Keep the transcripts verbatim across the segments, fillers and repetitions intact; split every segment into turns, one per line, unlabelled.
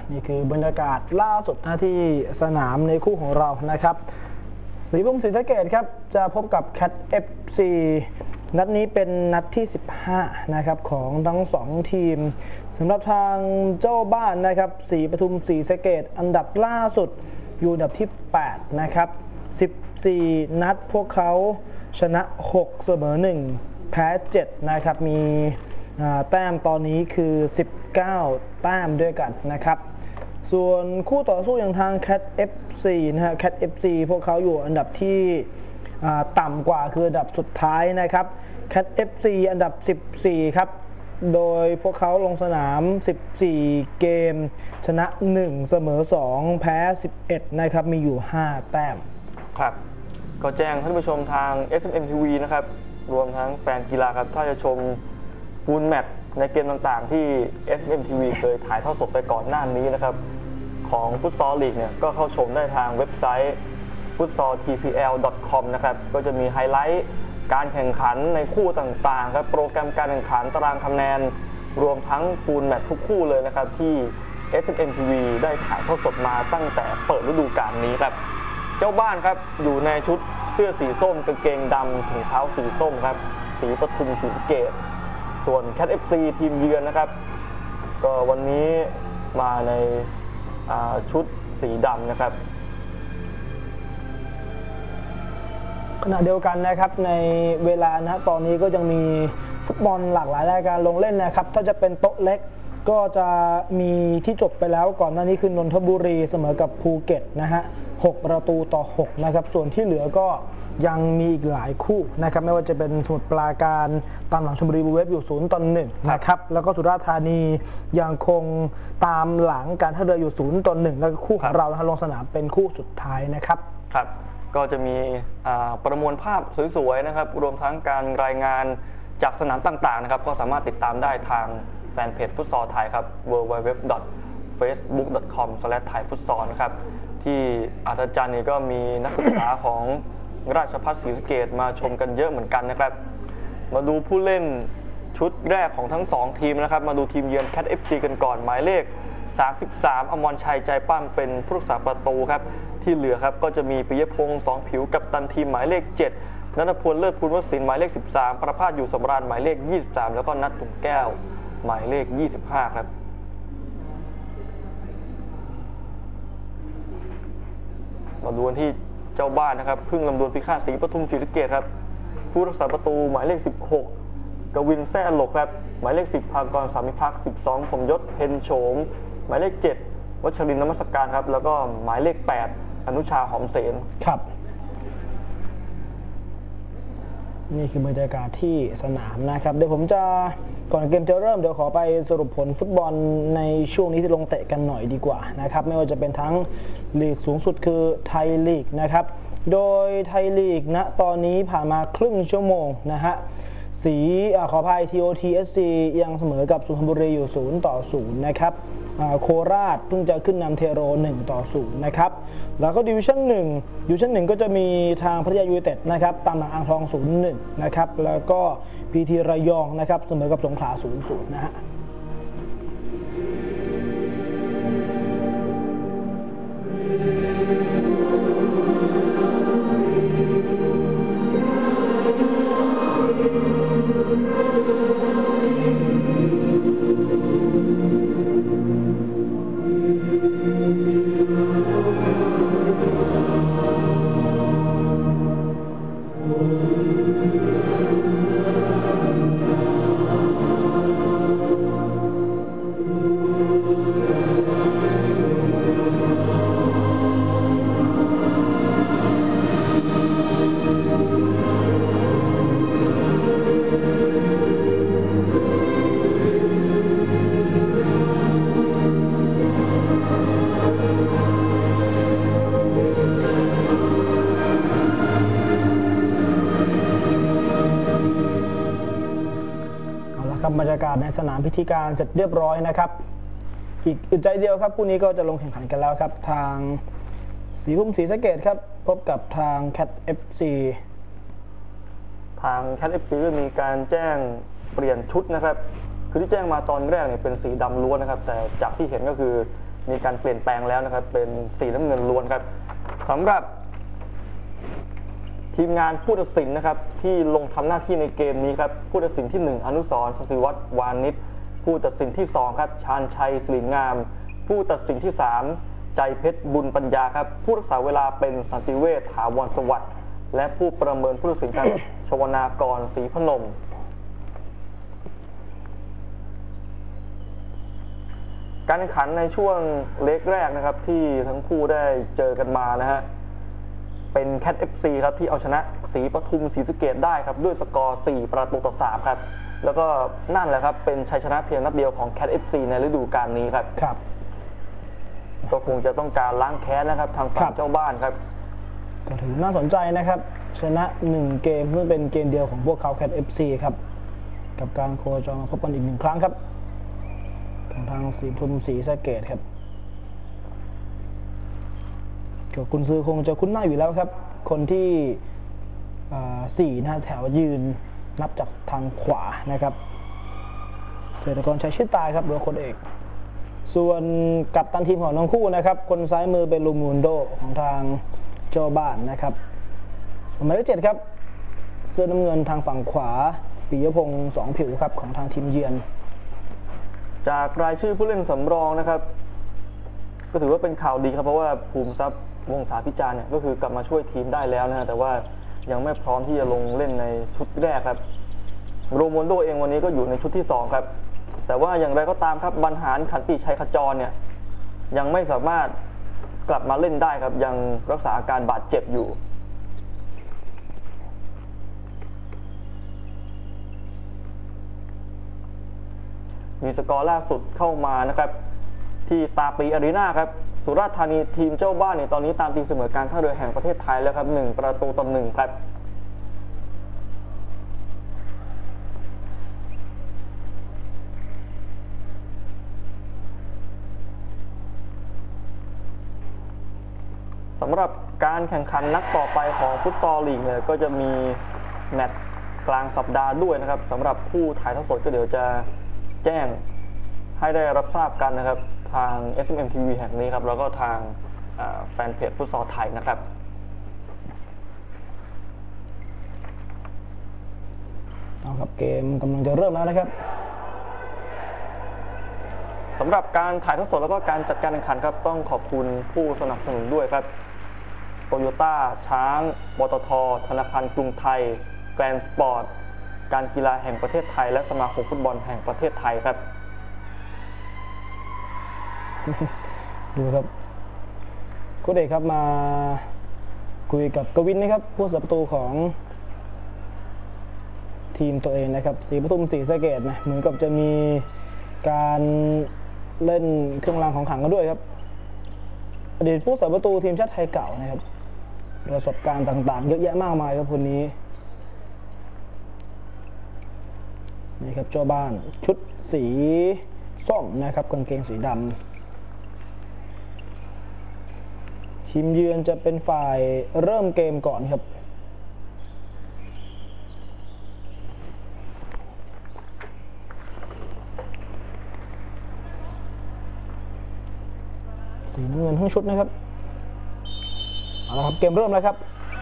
นี่คือบรรยากาศล่าสุดนะที่สนามในคู่ของเรานะครับศรีปทุมศรีสะเกษครับจะพบกับแคท เอฟ ซี นัดนี้เป็นนัดที่สิบห้านะครับของทั้งสองทีมสำหรับทางเจ้าบ้านนะครับศรีปทุมศรีสะเกษอันดับล่าสุดอยู่อันดับที่แปดนะครับสิบสี่นัดพวกเขาชนะหกเสมอหนึ่งแพ้เจ็ดนะครับมีแต้มตอนนี้คือสิบเก้าแต้มด้วยกันนะครับส่วนคู่ต่อสู้อย่างทาง แคท เอฟ ซี นะฮะ แคท เอฟ ซี พวกเขาอยู่อันดับที่ต่ำกว่าคืออันดับสุดท้ายนะครับ แคท เอฟ ซี อันดับสิบสี่ครับโดยพวกเขาลงสนามสิบสี่เกมชนะหนึ่งเสมอสองแพ้สิบเอ็ดนะครับมีอยู่ห้าแต้ม
ครับก็แจ้งท่านผู้ชมทาง เอส เอ็ม เอ็ม ที วี นะครับรวมทั้งแฟนกีฬาครับถ้าจะชมฟูลแมตช์ในเกมต่างๆที่ เอส เอ็ม เอ็ม ที วี เคยถ่ายทอดสดไปก่อนหน้านี้นะครับของฟุตซอลลีกเนี่ยก็เข้าชมได้ทางเว็บไซต์ ฟุตซอล ที พี แอล ดอท คอม นะครับก็จะมีไฮไลท์การแข่งขันในคู่ต่างๆครับโปรแกรมการแข่งขันตารางคะแนนรวมทั้งฟูลแมตช์ทุกคู่เลยนะครับที่ เอส เอ็ม ที วี ได้ถ่ายทอดสดมาตั้งแต่เปิดฤดูกาลนี้ครับเจ้าบ้านครับอยู่ในชุดเสื้อสีส้มกางเกงดำถุงเท้าสีส้มครับสีปทุมศรีสะเกษส่วน แคท เอฟ ซี ทีมเยือนนะครับก็วันนี้มาในชุดสีดำนะครับ
ขณะเดียวกันนะครับในเวลานะตอนนี้ก็ยังมีฟุตบอลหลากหลายรายการลงเล่นนะครับถ้าจะเป็นโต๊ะเล็กก็จะมีที่จบไปแล้วก่อนหน้านี้คือนนทบุรีเสมอกับภูเก็ตนะฮะหกประตูต่อหกนะครับส่วนที่เหลือก็ยังมีอีกหลายคู่นะครับไม่ว่าจะเป็นสมุทรปราการตามหลังชลบุรีบูเวฟอยู่ศูนย์ต่อหนึ่งนะครับแล้วก็สุราษฎร์ธานียังคงตามหลังการท่าเรืออยู่ศูนย์ต่อหนึ่งแล้วก็คู่ของเราลงสนามเป็นคู่สุดท้ายนะครับ
ครับก็จะมีประมวลภาพสวยๆนะครับรวมทั้งการรายงานจากสนามต่างๆนะครับก็สามารถติดตามได้ทางแฟนเพจฟุตซอลไทยครับ ดับเบิลยู ดับเบิลยู ดับเบิลยู ดอท เฟซบุ๊ก ดอท คอม สแลช ไทยฟุตซอล นะครับที่อัศจรรย์นี่ก็มีนักศึกษาของราชภัฏศรีสะเกษมาชมกันเยอะเหมือนกันนะครับมาดูผู้เล่นชุดแรกของทั้งสองทีมนะครับมาดูทีมเยือน แคท เอฟ ซี กันก่อนหมายเลขสามสิบสามอมรชัยใจปั้มเป็นผู้รักษาประตูครับที่เหลือครับก็จะมีปิยพงษ์สองผิวกัปตันทีมหมายเลขเจ็ดณัฐพลเลิศภูลวสินหมายเลขสิบสามประภาสอยู่สำราญหมายเลขยี่สิบสามแล้วก็นัทถุงแก้วหมายเลขยี่สิบห้าครับมาดูที่เจ้าบ้านนะครับพึ่งลำดวนพิฆาตศรีปทุมศรีสะเกษครับผู้รักษาประตูหมายเลขสิบหกกวินแซ่หลกครับหมายเลขสิบภากรสามิภักดิ์สิบสองสมยศเพ็ญโฉมหมายเลขเจ็ดวัชรินทร์นมัสการครับแล้วก็หมายเลขแปดอนุชาหอมเสน
ครับนี่คือบรรยากาศที่สนามนะครับเดี๋ยวผมจะก่อนเกมจะเริ่มเดี๋ยวขอไปสรุปผลฟุตบอลในช่วงนี้ที่ลงเตะกันหน่อยดีกว่านะครับไม่ว่าจะเป็นทั้งลีกสูงสุดคือไทยลีกนะครับโดยไทยลีกณตอนนี้ผ่านมาครึ่งชั่วโมงนะฮะสีขออภัย ที โอ ที เอส ซี ยังเสมอกับสุพรรณบุรีอยู่ศูนย์ต่อศูนย์นะครับโคราชเพิ่งจะขึ้นนำเทโรหนึ่งต่อศูนย์นะครับแล้วก็ดิวิชั่นหนึ่งดิวิชั่นหนึ่งก็จะมีทางพัทยายูไนเต็ดนะครับตามหลังอ่างทองศูนย์หนึ่งนะครับแล้วก็พีทีระยองนะครับเสมอกับสงขลาศูนย์ศูนย์นะฮะบรรยากาศในสนามพิธีการเสร็จเรียบร้อยนะครับอีกอึดใจเดียวครับคู่นี้ก็จะลงแข่งขันกันแล้วครับทางศรีปทุมศรีสะเกษครับพบกับทาง แคท เอฟ ซี
ทาง แคท เอฟ ซี มีการแจ้งเปลี่ยนชุดนะครับคือที่แจ้งมาตอนแรกเนี่ยเป็นสีดำล้วนนะครับแต่จากที่เห็นก็คือมีการเปลี่ยนแปลงแล้วนะครับเป็นสีน้ำเงินล้วนครับสำหรับทีมงานผู้ตัดสินนะครับที่ลงทำหน้าที่ในเกมนี้ครับผู้ตัดสินที่หนึ่งอนุสรณ์ ศิวัตรวานิชผู้ตัดสินที่สองครับชาญชัยสิริงามผู้ตัดสินที่สามใจเพชรบุญปัญญาครับผู้รักษาเวลาเป็นสันติเวชถาวรสวัสดิ์และผู้ประเมินผู้ตัดสินครับ ชวนากรศรีพนมการแข่งขันในช่วงเล็กแรกนะครับที่ทั้งคู่ได้เจอกันมานะฮะเป็น แคท เอฟ ซี ครับที่เอาชนะศรีปทุมศรีสะเกษได้ครับด้วยสกอร์สี่ประตูต่อสามครับแล้วก็นั่นแหละครับเป็นชัยชนะเพียงนัดเดียวของ แคท เอฟ ซี ในฤดูกาลนี้ครับครับก็คงจะต้องการล้างแค้นนะครับทางฝั่งเจ้าบ้านครับ
ก็ถือน่าสนใจนะครับชนะหนึ่งเกมเพื่อเป็นเกมเดียวของพวกเขา แคท เอฟ ซี ครับกับการโคจรมาพบกันอีกหนึ่งครั้งครับของทางศรีปทุมศรีสะเกษครับก็คุณซื้อคงจะคุ้นหน้าอยู่แล้วครับคนที่สี่นะแถวยืนนับจากทางขวานะครับเศรษฐกรชัยชื่อตายครับหรือคนเอกส่วนกัปตันทีมของทั้งคู่นะครับคนซ้ายมือเป็นลูมูนโดของทางเจ้าบ้านนะครับหมายเลขเจ็ดครับเสื้อน้ำเงินทางฝั่งขวาปิยพงษ์สองผิวครับของทางทีมเยือน
จากรายชื่อผู้เล่นสำรองนะครับก็ถือว่าเป็นข่าวดีครับเพราะว่าภูมิทรัพย์วงศาพิจารณ์เนี่ยก็คือกลับมาช่วยทีมได้แล้วนะฮะแต่ว่ายังไม่พร้อมที่จะลงเล่นในชุดแรกครับโรโมนโดเองวันนี้ก็อยู่ในชุดที่สองครับแต่ว่าอย่างไรก็ตามครับบรรหารขันติชัยขจรเนี่ยยังไม่สามารถกลับมาเล่นได้ครับยังรักษาอาการบาดเจ็บอยู่มีสกอร์ล่าสุดเข้ามานะครับที่ตาปีอารีนาครับสุราษฎร์ธานีทีมเจ้าบ้านเนี่ยตอนนี้ตามตีเสมอการท่าเรือแห่งประเทศไทยแล้วครับหนึ่งประตูต่อหนึ่งครับสำหรับการแข่งขันนัดต่อไปของฟุตซอลลีกเนี่ยก็จะมีแมตช์กลางสัปดาห์ด้วยนะครับสำหรับผู้ถ่ายทอดสดก็เดี๋ยวจะแจ้งให้ได้รับทราบกันนะครับทาง เอส เอ็ม เอ็ม ที วี แห่งนี้ครับแล้วก็ทางแฟนเพจฟุตซอลไทยนะครับ
เอาครับเกมกำลังจะเริ่มแล้วนะครับ
สำหรับการถ่ายทอดสดแล้วก็การจัดการแข่งขันครับต้องขอบคุณผู้สนับสนุนด้วยครับโตโยต้าช้างปตท.ธนาคารกรุงไทยแกรนด์สปอร์ตการกีฬาแห่งประเทศไทยและสมาคมฟุตบอลแห่งประเทศไทยครับ
ดูครับโค้ชเอกครับมาคุยกับกวินนะครับผู้สับประตูของทีมตัวเองนะครับศรีปทุมศรีสะเกษนะเหมือนกับจะมีการเล่นเครื่องรางของขลังกันด้วยครับอดีตผู้สับประตูทีมชาติไทยเก่านะครับประสบการณ์ต่างๆเยอะแยะมากมายครับคนนี้นี่ครับเจ้าบ้านชุดสีส้มนะครับกางเกงสีดำทีมเยือนจะเป็นฝ่ายเริ่มเกมก่อนครับสีน้ำเงินทั้งชุดนะครับเอาละครับเกมเริ่มแล้วครับ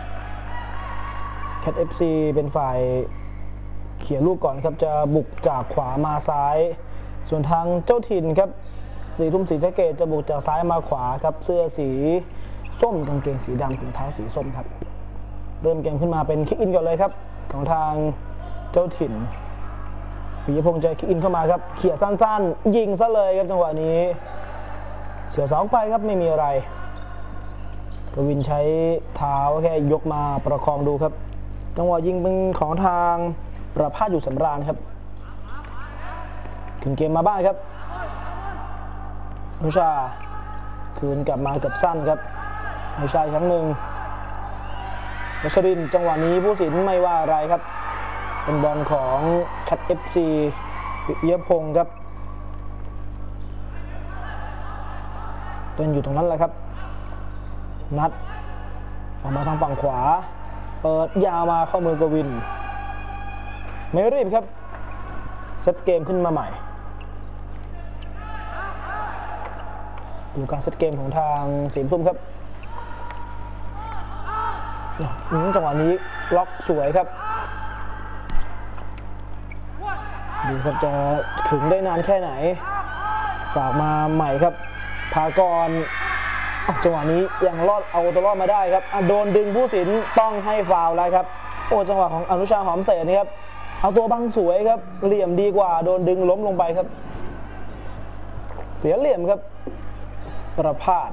แคท เอฟ ซี เป็นฝ่ายเขี่ยลูกก่อนครับจะบุกจากขวามาซ้ายส่วนทางเจ้าถิ่นครับศรีปทุมศรีสะเกษจะบุกจากซ้ายมาขวาครับเสื้อสีส้มกางเกงสีดำถุงเท้าสีส้มครับเริ่มเกมขึ้นมาเป็นคิกอินก่อนเลยครับของทางเจ้าถิ่นปิยพงษ์จะคิกอินเข้ามาครับเขี่ยสั้นๆยิงซะเลยครับจังหวะนี้เสียสองไปครับไม่มีอะไรกวินใช้เท้าแค่ยกมาประคองดูครับจังหวะยิงเป็นของทางประภาสอยู่สำราญครับถึงเกมมาบ้างครับนุชาคืนกลับมากับสั้นครับนุชาอีกครั้งหนึ่งนัชรินจังหวะนี้ผู้สินไม่ว่าอะไรครับเป็นบอลของ แคท เอฟ ซี ปิยพงษ์ครับเป็นอยู่ตรงนั้นแหละครับนัดออกมาทางฝั่งขวาเปิดยาวมาเข้ามือกวินไม่รีบครับเซตเกมขึ้นมาใหม่ดูการเซตเกมของทางสีส้มครับจังหวะนี้ล็อกสวยครับดูครับจะถึงได้นานแค่ไหนฝากมาใหม่ครับพากรจังหวะนี้ยังรอดเอาตัวรอดมาได้ครับโดนดึงผู้สินต้องให้ฟาวล์แล้วครับโอ้จังหวะของอนุชาหอมเสนนี่ครับเอาตัวบังสวยครับเหลี่ยมดีกว่าโดนดึงล้มลงไปครับเสียเหลี่ยมครับประพาส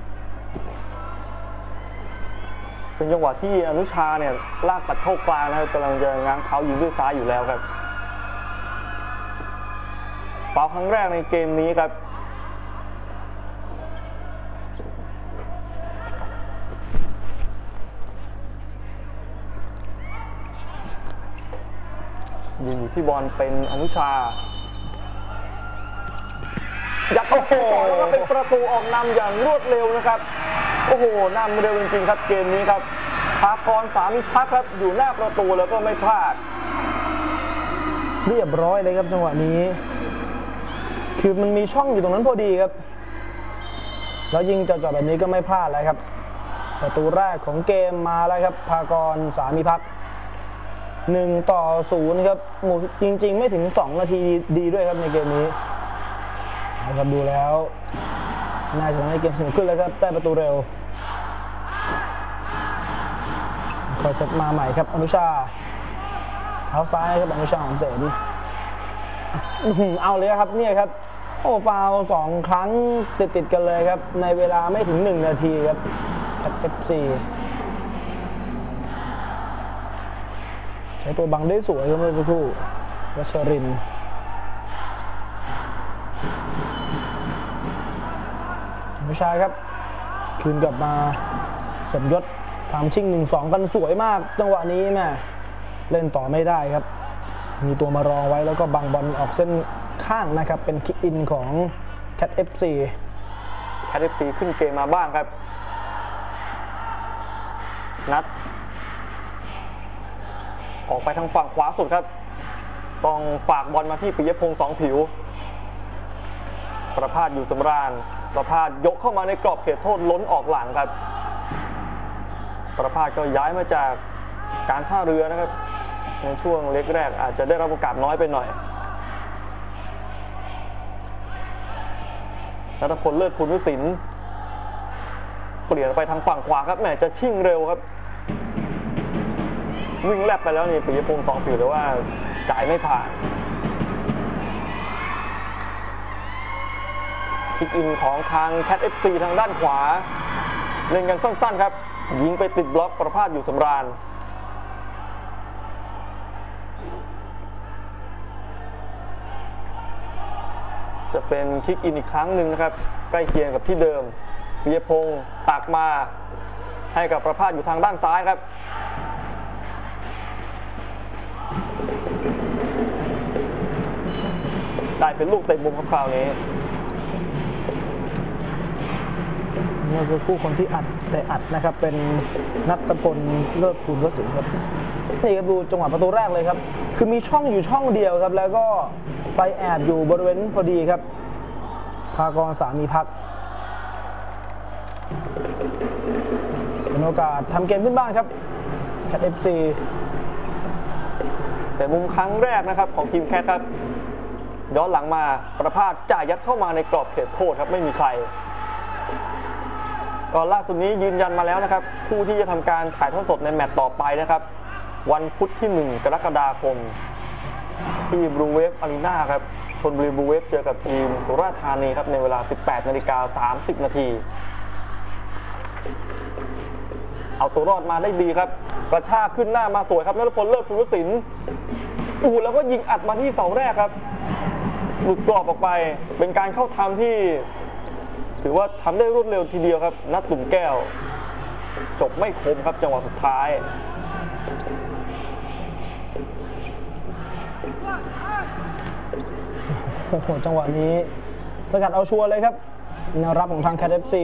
เป็นจังหวะที่อนุชาเนี่ยลากตัดเข้ากลางนะครับกำลังจะง้างเท้ายิงด้วยซ้ายอยู่แล้วครับฟาวล์ครั้งแรกในเกมนี้ครับยิงอยู่ที่บอลเป็นอนุชายัดเข้าไปก่อนแล้วก็เป็นประตูออกนำอย่างรวดเร็วนะครับโอ้โหนำเร็วจริงๆครับเกมนี้ครับภากรสามิพักครับอยู่หน้าประตูแล้วก็ไม่พลาด
เรียบร้อยเลยครับจังหวะนี้คือมันมีช่องอยู่ตรงนั้นพอดีครับแล้วยิงจ่อๆแบบนี้ก็ไม่พลาดแล้วครับประตูแรกของเกมมาแล้วครับภากรสามิพักหนึ่งต่อศูนย์ครับหมู่จริงๆไม่ถึงสองนาทีดีด้วยครับในเกมนี้นะครับดูแล้วน่าจะทำให้เกมสนุกขึ้นแล้วครับได้ประตูเร็วคอยเซตมาใหม่ครับอนุชาเท้าซ้ายครับอนุชาหอมเสนเอาเลยครับเนี่ยครับโอ้ฟาวล์สองครั้งติดๆกันเลยครับในเวลาไม่ถึงหนึ่งนาทีครับแคท เอฟ ซีใช้ตัวบังได้สวยครับเมื่อสักครู่วัชรินทร์ผู้ชายครับคืนกลับมาสมยศทำชิงหนึ่งสองกันสวยมากจังหวะนี้แม่เล่นต่อไม่ได้ครับมีตัวมารองไว้แล้วก็บังบอลออกเส้นข้างนะครับเป็นคิกอินของแคท เอฟ ซี
แคท เอฟ ซี ขึ้นเกมมาบ้างครับนัดออกไปทางฝั่งขวาสุดครับต้องฝากบอลมาที่ปิยพงษ์สองผิวประภาสอยู่สำราญประภาสยกเข้ามาในกรอบเขตโทษล้นออกหลังครับประภาสก็ย้ายมาจากการท่าเรือนะครับในช่วงเล็กแรกอาจจะได้รับโอกาสน้อยไปหน่อยณัฐพลเลิศภูลศิลป์เปลี่ยนไปทางฝั่งขวาครับแหมจะชิ่งเร็วครับวิ่งแลบไปแล้วนี่ปิยพงษ์สองผิวแต่ว่าจ่ายไม่ผ่านคิกอินของทางแคท เอฟ ซี ทางด้านขวาเล่นกันสั้นๆครับยิงไปติดบล็อกประภาสอยู่สำราญจะเป็นคิกอินอีกครั้งหนึ่งนะครับใกล้เคียงกับที่เดิมปิยพงษ์ตักมาให้กับประภาสอยู่ทางด้านซ้ายครับได้เป็นลูกเตะมุมครับคราวนี้
นี่คือคู่คนที่อัดแต่อัดนะครับเป็นณัฐพลเลิศภูลศิลป์ครับนี่ครับดูจังหวะประตูแรกเลยครับคือมีช่องอยู่ช่องเดียวครับแล้วก็ไปแอบอยู่บริเวณพอดีครับภากรสามีพักเป็นโอกาสทำเกมขึ้นบ้างครับแคท เอฟ ซี
แต่มุมครั้งแรกนะครับของทีมแคทครับย้อนหลังมาประภาสจ่ายยัดเข้ามาในกรอบเขตโทษครับไม่มีใครก่อนล่าสุดนี้ยืนยันมาแล้วนะครับผู้ที่จะทำการถ่ายทอดสดในแมตช์ต่อไปนะครับวันพุธที่หนึ่งกรกฎาคมที่บลูเวฟอารีนาครับชลบุรีบลูเวฟเจอกับทีมสุราษฎร์ธานีครับในเวลา สิบแปดนาฬิกาสามสิบนาทีเอาตัวรอดมาได้ดีครับกระชากขึ้นหน้ามาสวยครับณัฐพลเลิศภูลศิลป์อู้แล้วก็ยิงอัดมาที่เสาแรกครับหลุดกรอบออกไปเป็นการเข้าทำที่ถือว่าทำได้รวดเร็วทีเดียวครับนัดตุ่มแก้วจบไม่คมครับจังหวะสุดท้าย
โอ้โหจังหวะนี้สกัดเอาชัวร์เลยครับแนวรับของทางแคท เอฟ ซี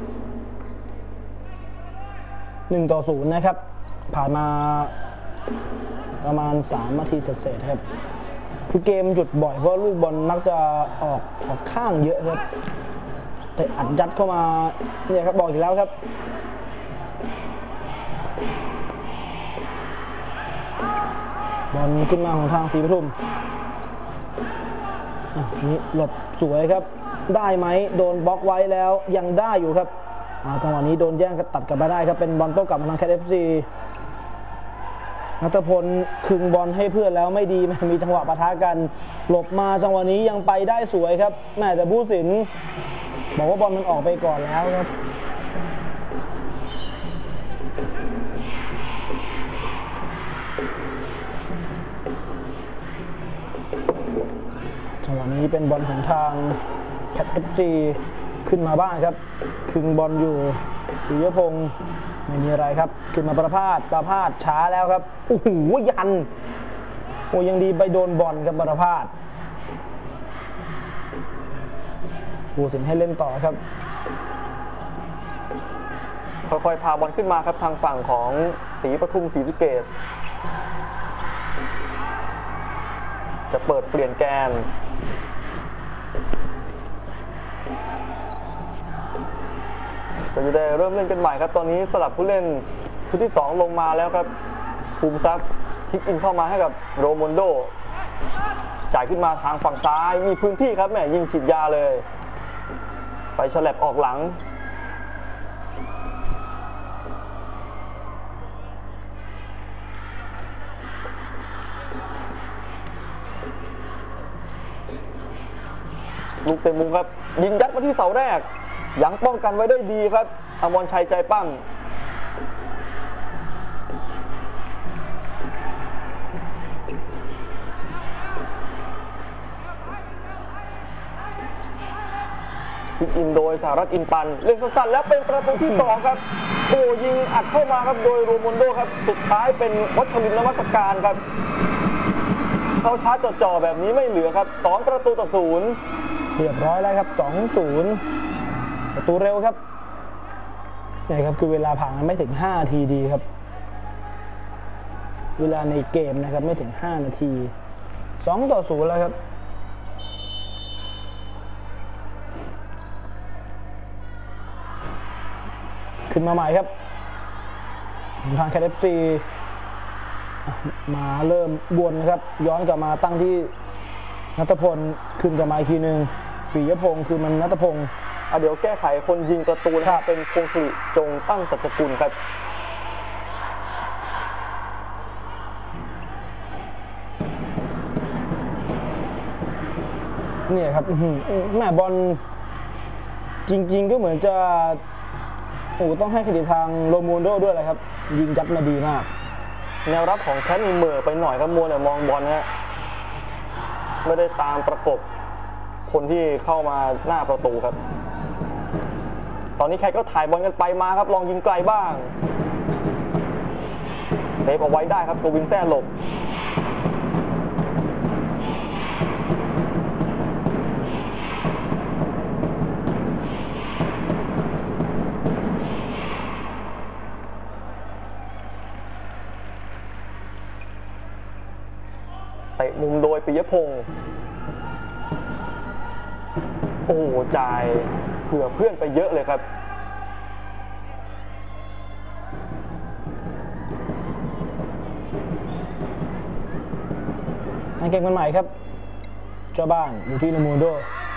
หนึ่งต่อศูนย์นะครับผ่านมาประมาณสามนาทีเศษๆครับคือเกมหยุดบ่อยเพราะลูกบอลมักจะออกออกข้างเยอะครับแต่อัดยัดเข้ามาเนี่ยครับบอกอีกแล้วครับบอลขึ้นมาของทางศรีปทุมนี่หลบสวยครับได้ไหมโดนบล็อกไว้แล้วยังได้อยู่ครับจังหวะนี้โดนแย่งตัดกลับมาได้ครับเป็นบอลโต้กลับมาทางแคท เอฟ ซี ณัฐพลคึงบอลให้เพื่อนแล้วไม่ดีมีจังหวะปะทะกันหลบมาจังหวะนี้ยังไปได้สวยครับแม่แต่ผู้สินบอกว่าบอลมันออกไปก่อนแล้วครับจังหวะนี้เป็นบอลของทางแคท เอฟ ซี ขึ้นมาบ้างครับคึงบอลอยู่ปิยพงศ์ไม่มีอะไรครับขึ้นมาประพาสประพาสช้าแล้วครับโอ้โหยันโอ้ยังดีไปโดนบอลครับประพาสผู้สินให้เล่นต่อครับ
ค่อยๆพาบอลขึ้นมาครับทางฝั่งของศรีปทุมศรีสะเกษจะเปิดเปลี่ยนแกนก็จะได้เริ่มเล่นกันใหม่ครับตอนนี้สลับผู้เล่นชุดที่สองลงมาแล้วครับภูมิทรัพย์คลิกอินเข้ามาให้กับโรมอนโดจ่ายขึ้นมาทางฝั่งซ้ายมีพื้นที่ครับแม่ยิงฉีดยาเลยไปฉลับออกหลังลูกเตะมุมครับยิงยัดมาที่เสาแรกยังป้องกันไว้ได้ดีครับอมรชัยใจปั้มคิกอินโดยสหรัฐอินปันเล่นสั้นๆแล้วเป็นประตูที่สองครับโอ้ยิงอัดเข้ามาครับโดยโรมอนโดครับสุดท้ายเป็นวัชรินทร์นวัตการครับเขาช้าจ่อๆแบบนี้ไม่เหลือครับสองประตูต่อศูนย์
เรียบร้อยแล้วครับ สองศูนย์ ประตูเร็วครับนี่ครับคือเวลาผ่านไม่ถึงห้านาทีดีครับเวลาในเกมนะครับไม่ถึงห้านาทีสองต่อศูนย์แล้วครับขึ้นมาใหม่ครับทางแคท เอฟ ซี มาเริ่มวนครับย้อนกลับมาตั้งที่ณัฐพลขึ้นกลับมาอีกทีหนึ่งปิยพงศ์คือมันณัฐพงศ์
เดี๋ยวแก้ไขคนยิงประตูนะครับเป็นพงศิริจงตั้งสัจกุลครับ
เนี่ยครับแม่บอลจริงๆก็เหมือนจะโอ้ต้องให้เครดิตทางโรมูนโดด้วยเลยครับยิงยัดมาดีมาก
แนวรับของแคทมีเหม่อไปหน่อยครับมัวเนี่ยมองบอลฮะไม่ได้ตามประกบคนที่เข้ามาหน้าประตูครับตอนนี้แคทก็ถ่ายบอลกันไปมาครับลองยิงไกลบ้างเซฟเอาไว้ได้ครับโกวินแซ่หลบเตะมุมโดยปิยพงศ์โอ้จ่ายเผื่อเพื่อนไปเยอะเลยครับ
นักเก่งคนใหม่ครับเจ้าบ้านอยู่ที่โรมูนโด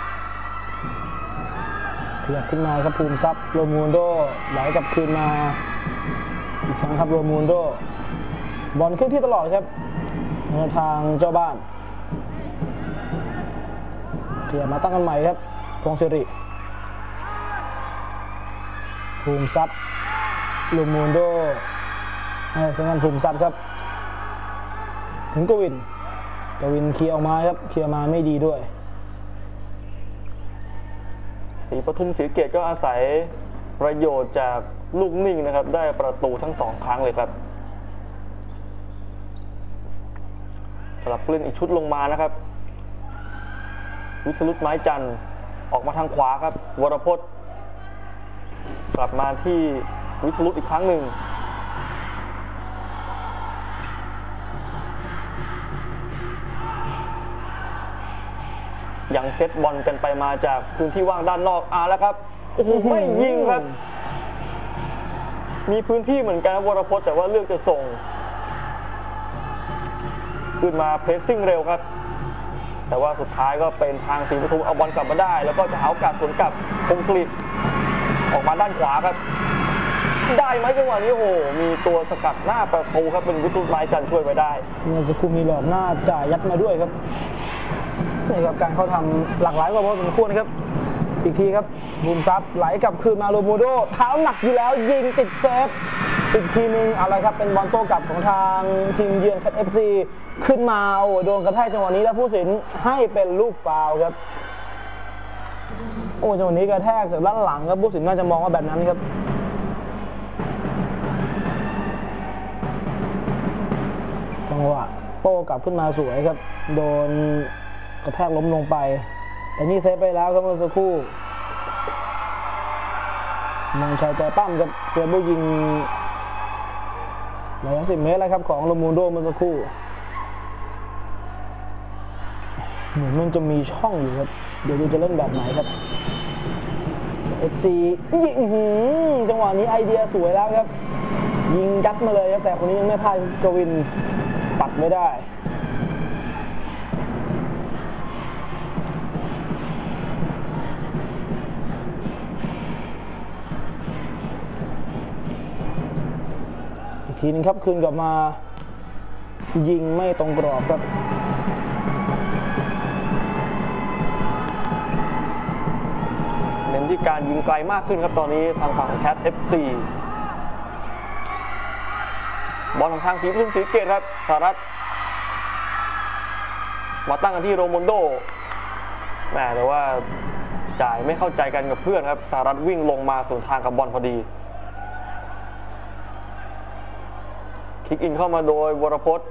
ขยับขึ้นมาครับภูมิทรัพย์โรมูนโดไหลกลับคืนมาอีกครั้งครับโรมูนโดบอลขึ้นที่ตลอดครับทางเจ้าบ้านเกี่ยวมาตั้งกันใหม่ครับพงศิริภูมิทรัพย์โรมูนโดให้สำนักภูมิทรัพย์ครับถึงกวินกวินเคลียร์ออกมาครับเคลียร์มาไม่ดีด้วย
ศรีปทุมศรีสะเกษก็อาศัยประโยชน์จากลูกนิ่งนะครับได้ประตูทั้งสองครั้งเลยครับสลับเล่นอีกชุดลงมานะครับวิศรุตไม้จันทร์ออกมาทางขวาครับวรพจน์กลับมาที่วิศรุตอีกครั้งหนึ่งยังเซตบอลกันไปมาจากพื้นที่ว่างด้านนอกอ่าแล้วครับโอ้โหไม่ยิงครับมีพื้นที่เหมือนกันวรพจน์แต่ว่าเลือกจะส่งขึ้นมาเพรสซิ่งเร็วครับแต่ว่าสุดท้ายก็เป็นทางศรีปทุมเอาบอลกลับมาได้แล้วก็จะหาโอกาสสวนกลับคมกฤษออกมาด้านขวาครับได้ไหมจังหวะนี้โอ้โหมีตัวสกัดหน้าประตูครับเป็นวิทุตไม้จันทร์ช่วยไว้ได้
เมื่อสักครู่มีหลอกหน้าจ่ายยัดมาด้วยครับนี่ครับการเขาทำหลากหลายกว่าพอสมควรครับอีกทีครับบุมซับไหลกลับคืนมาโรมูโดเท้าหนักอยู่แล้วยิงติดเซฟอีกทีนึงอะไรครับเป็นบอลโต้กลับของทางทีมเยือน เอฟ ซี ขึ้นมาโอ้โดนกระแทกจังหวะนี้แล้วผู้สินให้เป็นลูกฟาวล์ครับโอ้จังหวะนี้กระแทกจากด้านหลังครับผู้สินน่าจะมองว่าแบบนั้นครับจังหวะโต้กลับขึ้นมาสวยครับโดนกระแทกล้มลงไปแต่นี่เซฟไปแล้วครับเมื่อสักครู่มองชายใจปั้มกับเสือบุยิงระยะสิบเมตรแล้วครับของโรมูโดเมื่อสักครู่เหมือนมันจะมีช่องอยู่ครับเดี๋ยวดูจะเล่นแบบไหนครับเอฟซียิงจังหวะนี้ไอเดียสวยแล้วครับยิงยัดมาเลยครับแต่คนนี้ยังไม่พลาดกวินปัดไม่ได้ทีนึงครับคืนกลับมายิงไม่ตรงกรอบครับ
เน้นที่การยิงไกลมากขึ้นครับตอนนี้ทางฝั่งแคท เอฟ ซี บอลของทางศรีปทุมศรีสะเกษครับสหรัฐมาตั้งกันที่โรมูโดแต่ว่าจ่ายไม่เข้าใจกันกับเพื่อนครับสหรัฐวิ่งลงมาสวนทางกับบอลพอดีคิกอินเข้ามาโดยวรพจน์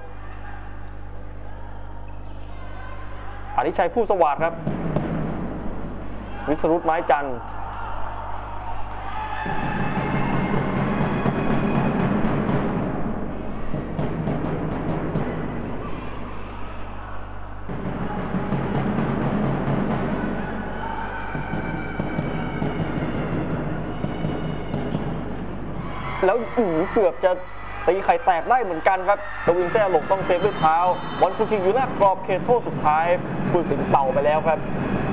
อธิชัยผู้สวัสดิ์ครับวิศรุตไม้จันทร์แล้วเกือบจะตีไข่แตกได้เหมือนกันครับตวินแท้หลงต้องเซฟด้วยเท้าบอลคุกคิงอยู่หน้ากรอบเขตโทษสุดท้ายผู้สินเป่าไปแล้วครับ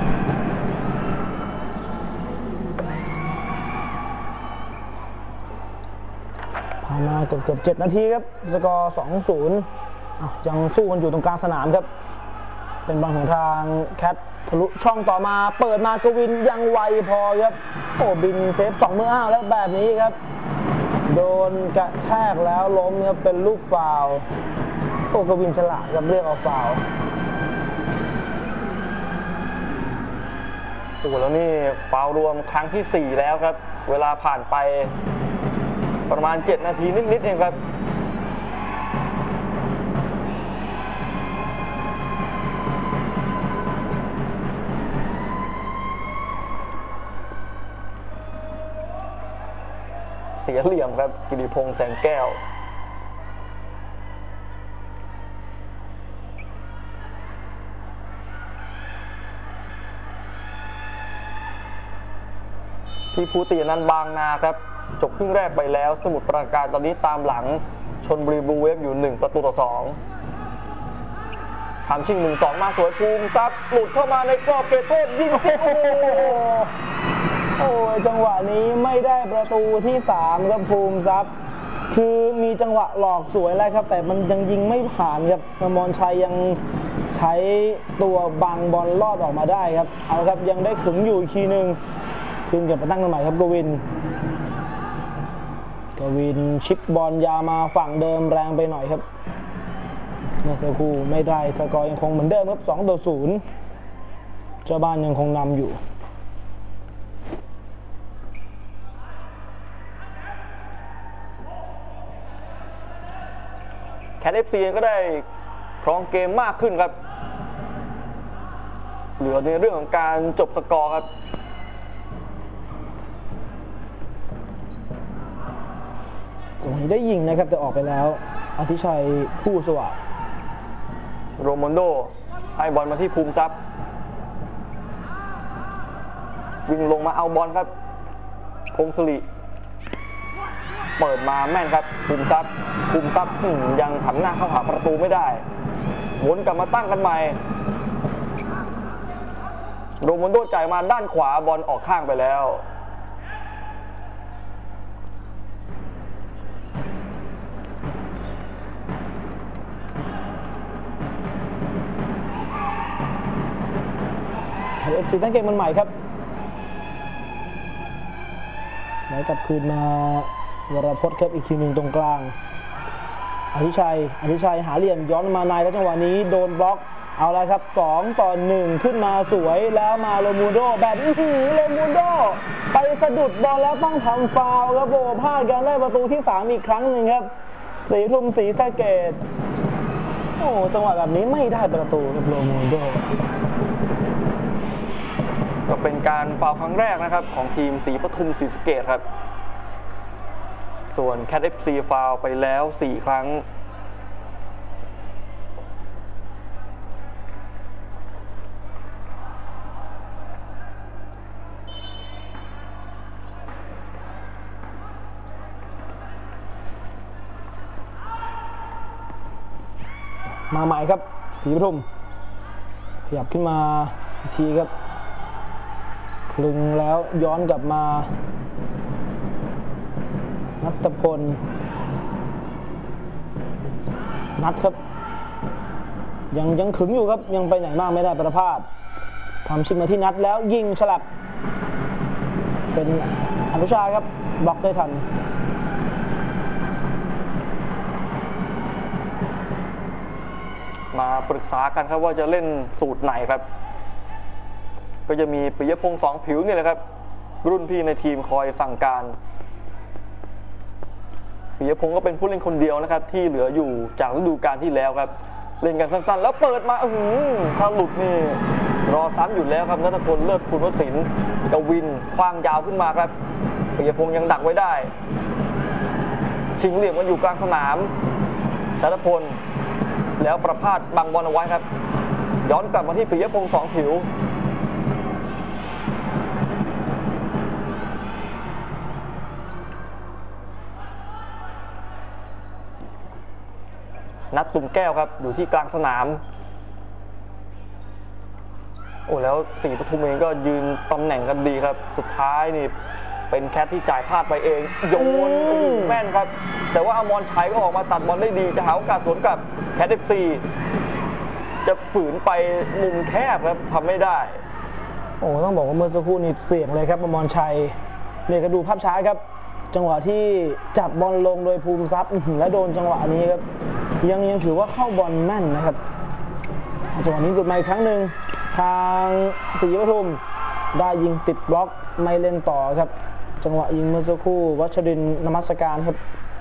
ผ่านมาเกือบเกือบเจ็ดนาทีครับสกอร์ สองศูนย์ ยังสู้กันอยู่ตรงกลางสนามครับเป็นบอลของทางแคททะลุช่องต่อมาเปิดมากวินยังไวพอครับโอ้บินเซฟสองมืออ้าวแล้วแบบนี้ครับโดนกระแทกแล้วล้มครับเป็นลูกฟาวล์โอ้กวินฉลาดครับเรียกเอาฟาวล์
โอ้แล้วนี่ฟาวล์รวมครั้งที่สี่แล้วครับเวลาผ่านไปประมาณเจ็ดนาทีนิดๆเองครับเสียเหลี่ยมครับกิติพงษ์แสงแก้วที่ภูตินันท์บางนาครับจบครึ่งแรกไปแล้วสมุทรปราการตอนนี้ตามหลังชลบุรีบลูเวฟอยู่หนึ่งประตูต่อสองทำชิงหนึ่งสองมาสวยภูมิทรัพย์หลุดเข้ามาในกรอบเขตโทษยิงโอ้
โอ้ยจังหวะนี้ไม่ได้ประตูที่สามครับภูมิทรัพย์คือมีจังหวะหลอกสวยแล้วครับแต่มันยังยิงไม่ผ่านครับอมรชัยยังใช้ตัวบังบอลลอดออกมาได้ครับเอาครับยังได้ขึงอยู่อีกทีนึงคืนกลับมาตั้งกันใหม่ครับกวินกวินชิปบอลยาวมาฝั่งเดิมแรงไปหน่อยครับเมื่อสักครู่ไม่ได้สกอร์ยังคงเหมือนเดิมครับสองต่อศูนย์เจ้าบ้านยังคงนำอยู่
แคท เอฟ ซี ก็ได้ครองเกมมากขึ้นครับเหลือในเรื่องของการจบสกอร์ครับ
ตรงนี้ได้ยิงนะครับแต่ออกไปแล้วอธิชัยผู้สวัสดิ์
โรมูโดให้บอลมาที่ภูมิทรัพย์วิ่งลงมาเอาบอลครับพงศริเปิดมาแม่นครับคุมทรัพย์คุมทรัพย์ยังหันหน้าเข้าหาประตูไม่ได้หมุนกลับมาตั้งกันใหม่โรมอนโดจ่ายมาด้านขวาบอลออกข้างไปแล้ว
เอฟซีตั้งเกมมันใหม่ครับไหลกลับคืนมาวรพจน์ครับอีกทีหนึ่งตรงกลางอธิชัยอธิชัยหาเหลี่ยมย้อนมาในแล้วจังหวะนี้โดนบล็อกเอาละครับสองต่อหนึ่งขึ้นมาสวยแล้วมาโรมูโดแบบอื้อหือโรมูโดไปสะดุดบอลแล้วต้องทำฟาวล์ครับโบพลาดการได้ประตูที่สามอีกครั้งหนึ่งครับศรีทุ่มศรีสะเกษโอ้จังหวะแบบนี้ไม่ได้ประตูกับโรมูโด
ก็เป็นการฟาวล์ครั้งแรกนะครับของทีมศรีปทุมศรีสะเกษครับส่วนแคท เอฟ ซี ฟาวล์ไปแล้วสี่ครั้ง
มาใหม่ครับศรีปทุมขยับขึ้นมาอีกทีครับคลึงแล้วย้อนกลับมานัทพลนัทครับยังยังขึงอยู่ครับยังไปไหนมากไม่ได้ประภาสทำชิมมาที่นัทแล้วยิงฉลับเป็นอนุชาครับบล็อกได้ทัน
มาปรึกษากันครับว่าจะเล่นสูตรไหนครับก็จะมีปิยพงษ์สองผิวนี่แหละครับรุ่นพี่ในทีมคอยสั่งการปิยพงษ์ก็เป็นผู้เล่นคนเดียวนะครับที่เหลืออยู่จากฤดูกาลที่แล้วครับเล่นกันสั้นๆแล้วเปิดมาอื้อหือถ้าหลุดนี่รอซ้ำอยู่แล้วครับณัฐพลเลิศคุณวสินทร์กวินคว้างยาวขึ้นมาครับปิยพงษ์ยังดักไว้ได้ชิงเหลี่ยมกันอยู่กลางสนามณัฐพลแล้วประภาสบังบอลเอาไว้ครับย้อนกลับมาที่ปิยพงษ์สองผิวนัดตุ่มแก้วครับอยู่ที่กลางสนามโอ้แล้วศรีปทุมเองก็ยืนตำแหน่งกันดีครับสุดท้ายนี่เป็นแคทที่จ่ายพลาดไปเองโยนแม่นครับแต่ว่าอมรชัยก็ออกมาตัดบอลได้ดีจะหาโอกาสสวนกับแคท เอฟ ซี จะฝืนไปมุมแคบครับทำไม่ได้
โอ้ต้องบอกว่าเมื่อสักครู่นี่เสี่ยงเลยครับอมรชัยเนี่ยก็ดูภาพช้าครับจังหวะที่จับบอลลงโดยภูมิทรัพย์และโดนจังหวะนี้ครับยังยังถือว่าเข้าบอลแม่นนะครับจังหวะนี้หลุดมาอีกครั้งหนึ่งทางศรีปทุมได้ยิงติดบล็อกไม่เล่นต่อครับจังหวะยิงเมื่อสักครู่วัชรินทร์นมัสการครับ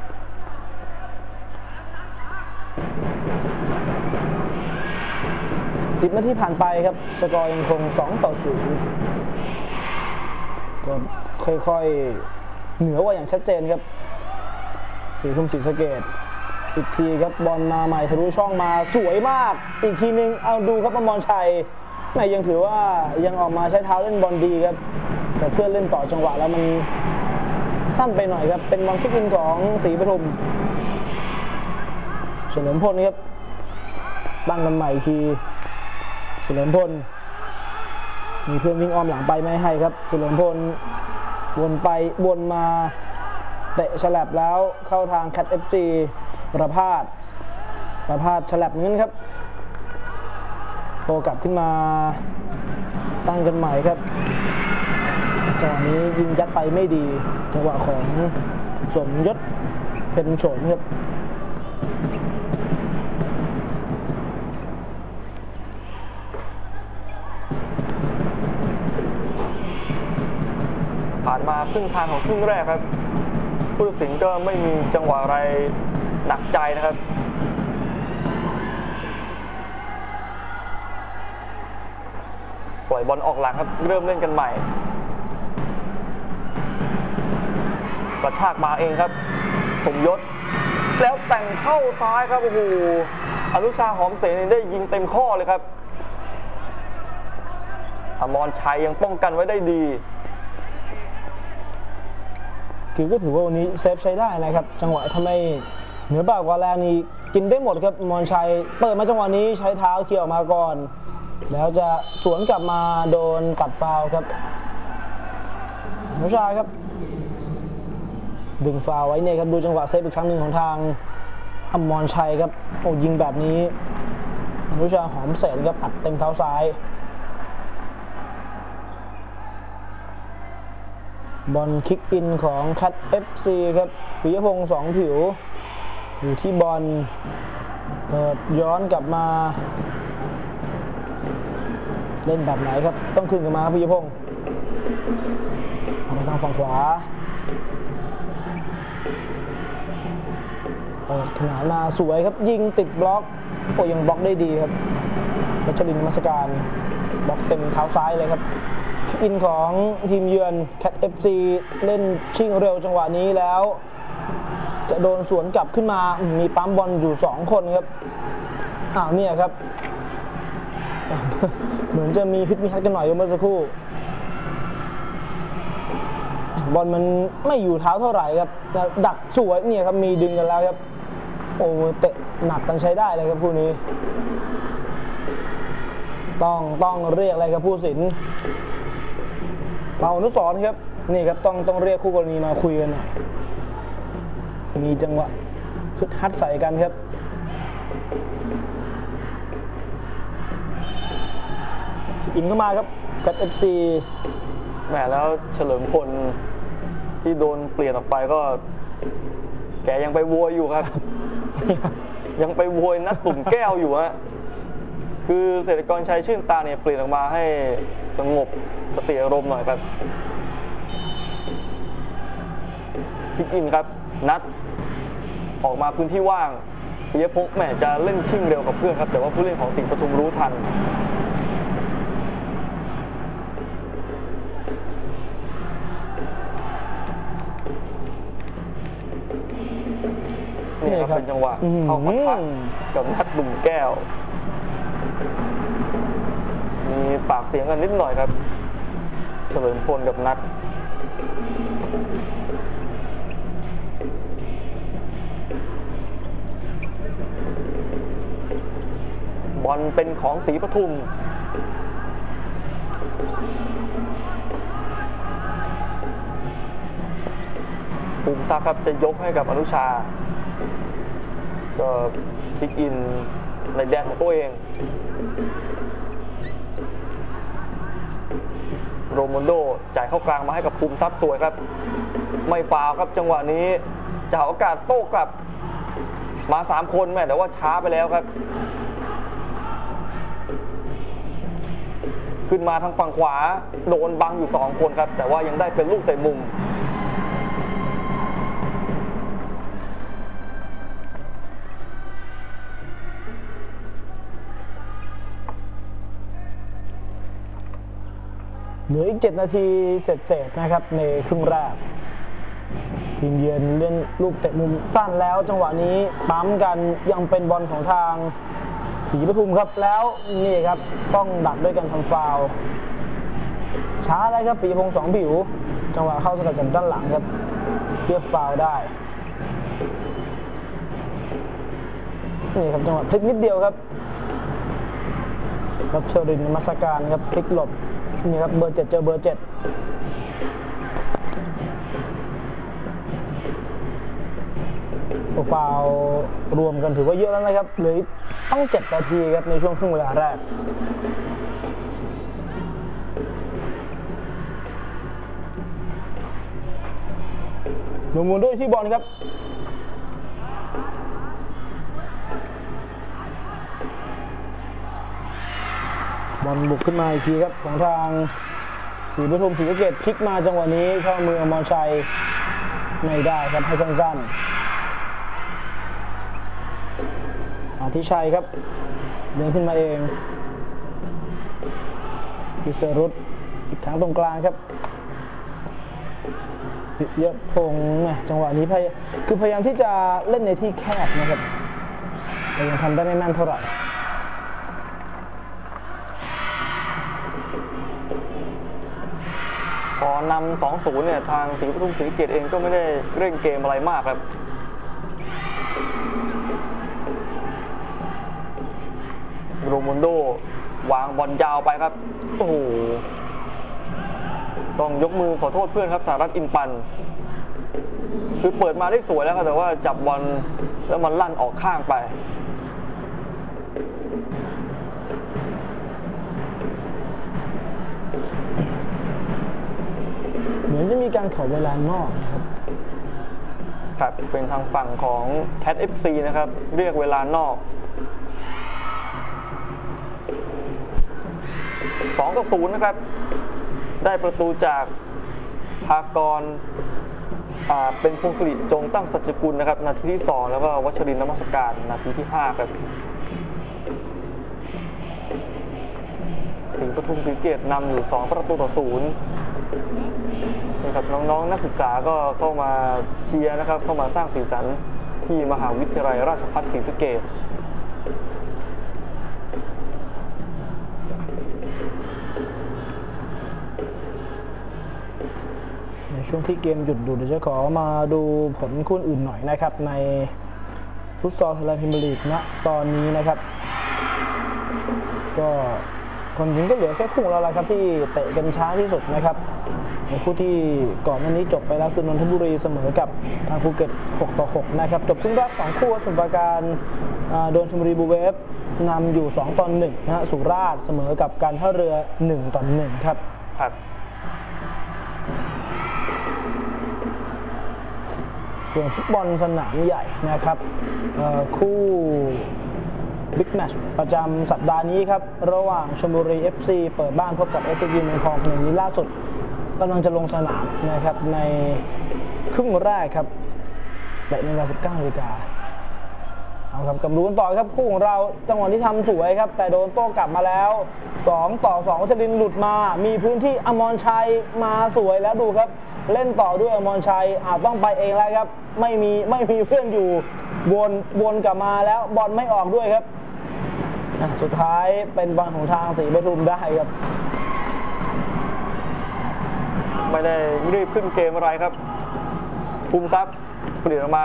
สิบนาทีผ่านไปครับสกอร์ยังคงสองต่อศูนย์ก็ค่อยๆเหนือกว่าอย่างชัดเจนครับศรีปทุมศรีสะเกษอีกทีครับบอลมาใหม่ทะลุช่องมาสวยมากอีกทีนึงเอาดูครับอมรชัยนายยังถือว่ายังออกมาใช้เท้าเล่นบอลดีครับแต่เพื่อนเล่นต่อจังหวะแล้วมันสั้นไปหน่อยครับเป็นบอลคิกอินของศรีปทุมเฉลิมพลครับตั้งกันใหม่ทีเฉลิมพลมีเพื่อนวิ่งอ้อมหลังไปไม่ให้ครับเฉลิมพลวนไปวนมาเตะฉลับแล้วเข้าทางแคท เอฟ ซี ประภาสประภาสฉลับนี้ครับโตกลับขึ้นมาตั้งกันใหม่ครับจังหวะนี้ยิงยัดไปไม่ดีจังหวะของสมยศเป็นโฉมครับ
ผ่านมาครึ่งทางของครึ่งแรกครับผู้ตัดสินก็ไม่มีจังหวะอะไรหนักใจนะครับปล่อยบอลออกหลังครับเริ่มเล่นกันใหม่กระชากมาเองครับสมยศแล้วแต่งเข้าซ้ายครับโอ้โหอนุชาหอมเสนได้ยิงเต็มข้อเลยครับอมรชัยยังป้องกันไว้ได้ดี
กิวก็ถือว่าวันนี้เซฟใช้ได้นะครับจังหวะทำให้เหนือบ่ากว่าแรงนี่กินได้หมดครับมอนชัยเปิดมาจังหวะนี้ใช้เท้าเกี่ยวมาก่อนแล้วจะสวนกลับมาโดนปัดฟาวล์ครับอนุชาครับดึงฟาวล์ไว้เนี่ยครับดูจังหวะเซฟอีกครั้งหนึ่งของทางอมรชัยครับโอ้ยิงแบบนี้อนุชาหอมเสร็จครับอัดเต็มเท้าซ้ายบอลคิกอินของแคท เอฟ ซี ครับปิยพงษ์สองผิวอยู่ที่บอลเปิดย้อนกลับมาเล่นแบบไหนครับต้องขึ้นกันมาครับปิยพงษ์เอาไปทางฝั่งขวาเปิดขนานมาสวยครับยิงติดบล็อกโอ้ยังบล็อกได้ดีครับรัชรินทร์ มัสการบล็อกเต็มเท้าซ้ายเลยครับอินของทีมเยือนแคท เอฟ ซี เล่นชิงเร็วจังหวะนี้แล้วจะโดนสวนกลับขึ้นมามีปั๊มบอลอยู่สองคนครับอ้าวเนี่ยครับเหมือนจะมีพิษมีทัดกันหน่อยเมื่อสักครู่บอลมันไม่อยู่เท้าเท่าไหร่ครับดักสวยเนี่ยครับมีดึงกันแล้วครับโอ้เตะหนักกันใช้ได้เลยครับคู่นี้ต้องต้องเรียกอะไรครับผู้สินเราอนุสรณ์ครับนี่ครับต้องต้องเรียกคู่กรณีมาคุยกันมีจังหวะคึกคักใส่กันครับอินเข้ามาครับกับ เอฟ ซี
แหมแล้วเฉลิมพลที่โดนเปลี่ยนออกไปก็แกยังไปโวยอยู่ครับ ยังไปโวยนัดตุ่มแก้วอยู่ฮะคือเศรษฐกรชัยชื่นตาเนี่ยเปลี่ยนออกมาให้สงบสติอารมณ์หน่อยครับพิกอินครับนัดออกมาพื้นที่ว่างปิยพงษ์แหมจะเล่นชิ่งเร็วกับเพื่อนครับแต่ว่าผู้เล่นของสิงห์ปทุมรู้ทันนี่ครับเป็นจังหวะเข้าปะทะกับนัดตุ่มแก้วมีปากเสียงกันนิดหน่อยครับเฉลิมพลกับนัดบอลเป็นของศรีปทุมภูมิทรัพย์ครับจะยกให้กับอนุชาก็พลิกอินในแดนของตัวเองโรมันโดจ่ายเข้ากลางมาให้กับภูมิทรัพย์สวยครับไม่ฟาวครับจังหวะนี้จะหาโอกาสโต้กลับมาสามคนแม่แต่ว่าช้าไปแล้วครับขึ้นมาทางฝั่งขวาโดนบังอยู่สองคนครับแต่ว่ายังได้เป็นลูกเตะมุม
เหลืออีกเจ็ดนาทีเสร็จๆนะครับในครึ่งแรกทีมเยือนเล่นลูกเตะมุมสั้นแล้วจังหวะนี้ปั๊มกันยังเป็นบอลของทางศรีปทุมครับแล้วนี่ครับต้องดักด้วยกันทำฟาวล์ช้าแล้วครับปิยพงษ์สองผิวจังหวะเข้าสกัดจากด้านหลังครับเทียบฟาวล์ได้นี่ครับจังหวะพลิกนิดเดียวครับรัชรินทร์ มัสการครับพลิกหลบนี่ครับเบอร์เจ็ดเจอเบอร์เจ็ดฟาวล์รวมกันถือว่าเยอะแล้วนะครับเหลือต้องเจ็ดนาทีครับในช่วงครึ่งเวลาแรกลงมือด้วยที่บอลครับบอลบุกขึ้นมาอีกทีครับของทางศรีปทุมศรีสะเกษพลิกมาจังหวะนี้เข้ามืออมรชัยไม่ได้ครับให้สั้นๆอาทิชัยครับเดินขึ้นมาเองพิเศษรุตอีกครั้งตรงกลางครับเยอะพงนะจังหวะนี้พยคือพยายามที่จะเล่นในที่แคบนะครับแต่ยังทำได้ไม่แม่นเท่าไหร่
ตอนนำ สองศูนย์ เนี่ยทางศรีปทุมศรีสะเกษเองก็ไม่ได้เร่งเกมอะไรมากครับโรมุนโดวางบอลยาวไปครับโอ้โหต้องยกมือขอโทษเพื่อนครับสหรัฐอินปันคือเปิดมาได้สวยแล้วครับแต่ว่าจับบอลแล้วมันลั่นออกข้างไป
เหมือนจะมีการขอเวลานอกครับ
ครับเป็นทางฝั่งของ แคท เอฟ ซี นะครับเรียกเวลานอกสองต่อศูนย์นะครับได้ประตูจากภากรเป็นพงศฤษดิ์จงตั้งสัจกุลนะครับนาทีที่สองแล้วก็วัชรินทร์นมัสการนาทีที่ห้าครับศรีปทุมศรีสะเกษนำอยู่สองประตูต่อศูนย์นะครับน้องๆนักศึกษาก็เข้ามาเชียร์นะครับเข้ามาสร้างสีสันที่มหาวิทยาลัยราชภัฏศรีสะเกษ
ในช่วงที่เกมหยุดดูเดี๋ยวจะขอมาดูผลคู่อื่นหน่อยนะครับในฟุตซอลไทยแลนด์พรีเมียร์ลีกณตอนนี้นะครับก็คนจริงก็เหลือแค่คู่แล้วละครับที่เตะกันช้าที่สุดนะครับในคู่ที่ก่อนหน้านี้จบไปแล้วคือนนทบุรีเสมอกับทางภูเก็ตหกต่อหกนะครับจบซึ่งรอบสองคู่สมุทรปราการโดนชลบุรีบูเวฟนำอยู่สองต่อหนึ่งนะฮะสุราษฎร์เสมอกับการท่าเรือหนึ่งต่อหนึ่งครับ
ครับ
ส่วนฟุตบอลสนามใหญ่นะครับคู่บิ๊กแมตช์ประจำสัปดาห์นี้ครับระหว่างชลบุรี เอฟ ซี เปิดบ้านพบกับ เอส ซี จี เมืองทองในนี้ล่าสุดกำลังจะลงสนามนะครับในครึ่งแรกครับแต่ในเวลา สิบเก้านาฬิกาเอาครับกำลังดูกันต่อครับคู่ของเราจังหวะที่ทำสวยครับแต่โดนโต้กลับมาแล้วสองต่อสองวัชรินทร์หลุดมามีพื้นที่อมรชัยมาสวยแล้วดูครับเล่นต่อด้วยอมรชัยอาจต้องไปเองแล้วครับไม่มีไม่มีเพื่อนอยู่วนวนกลับมาแล้วบอลไม่ออกด้วยครับสุดท้ายเป็นบอลของทางศรีปทุมได้ครับ
ไม่ได้รีบขึ้นเกมอะไรครับภูมิทรัพย์เปลี่ยนออกมา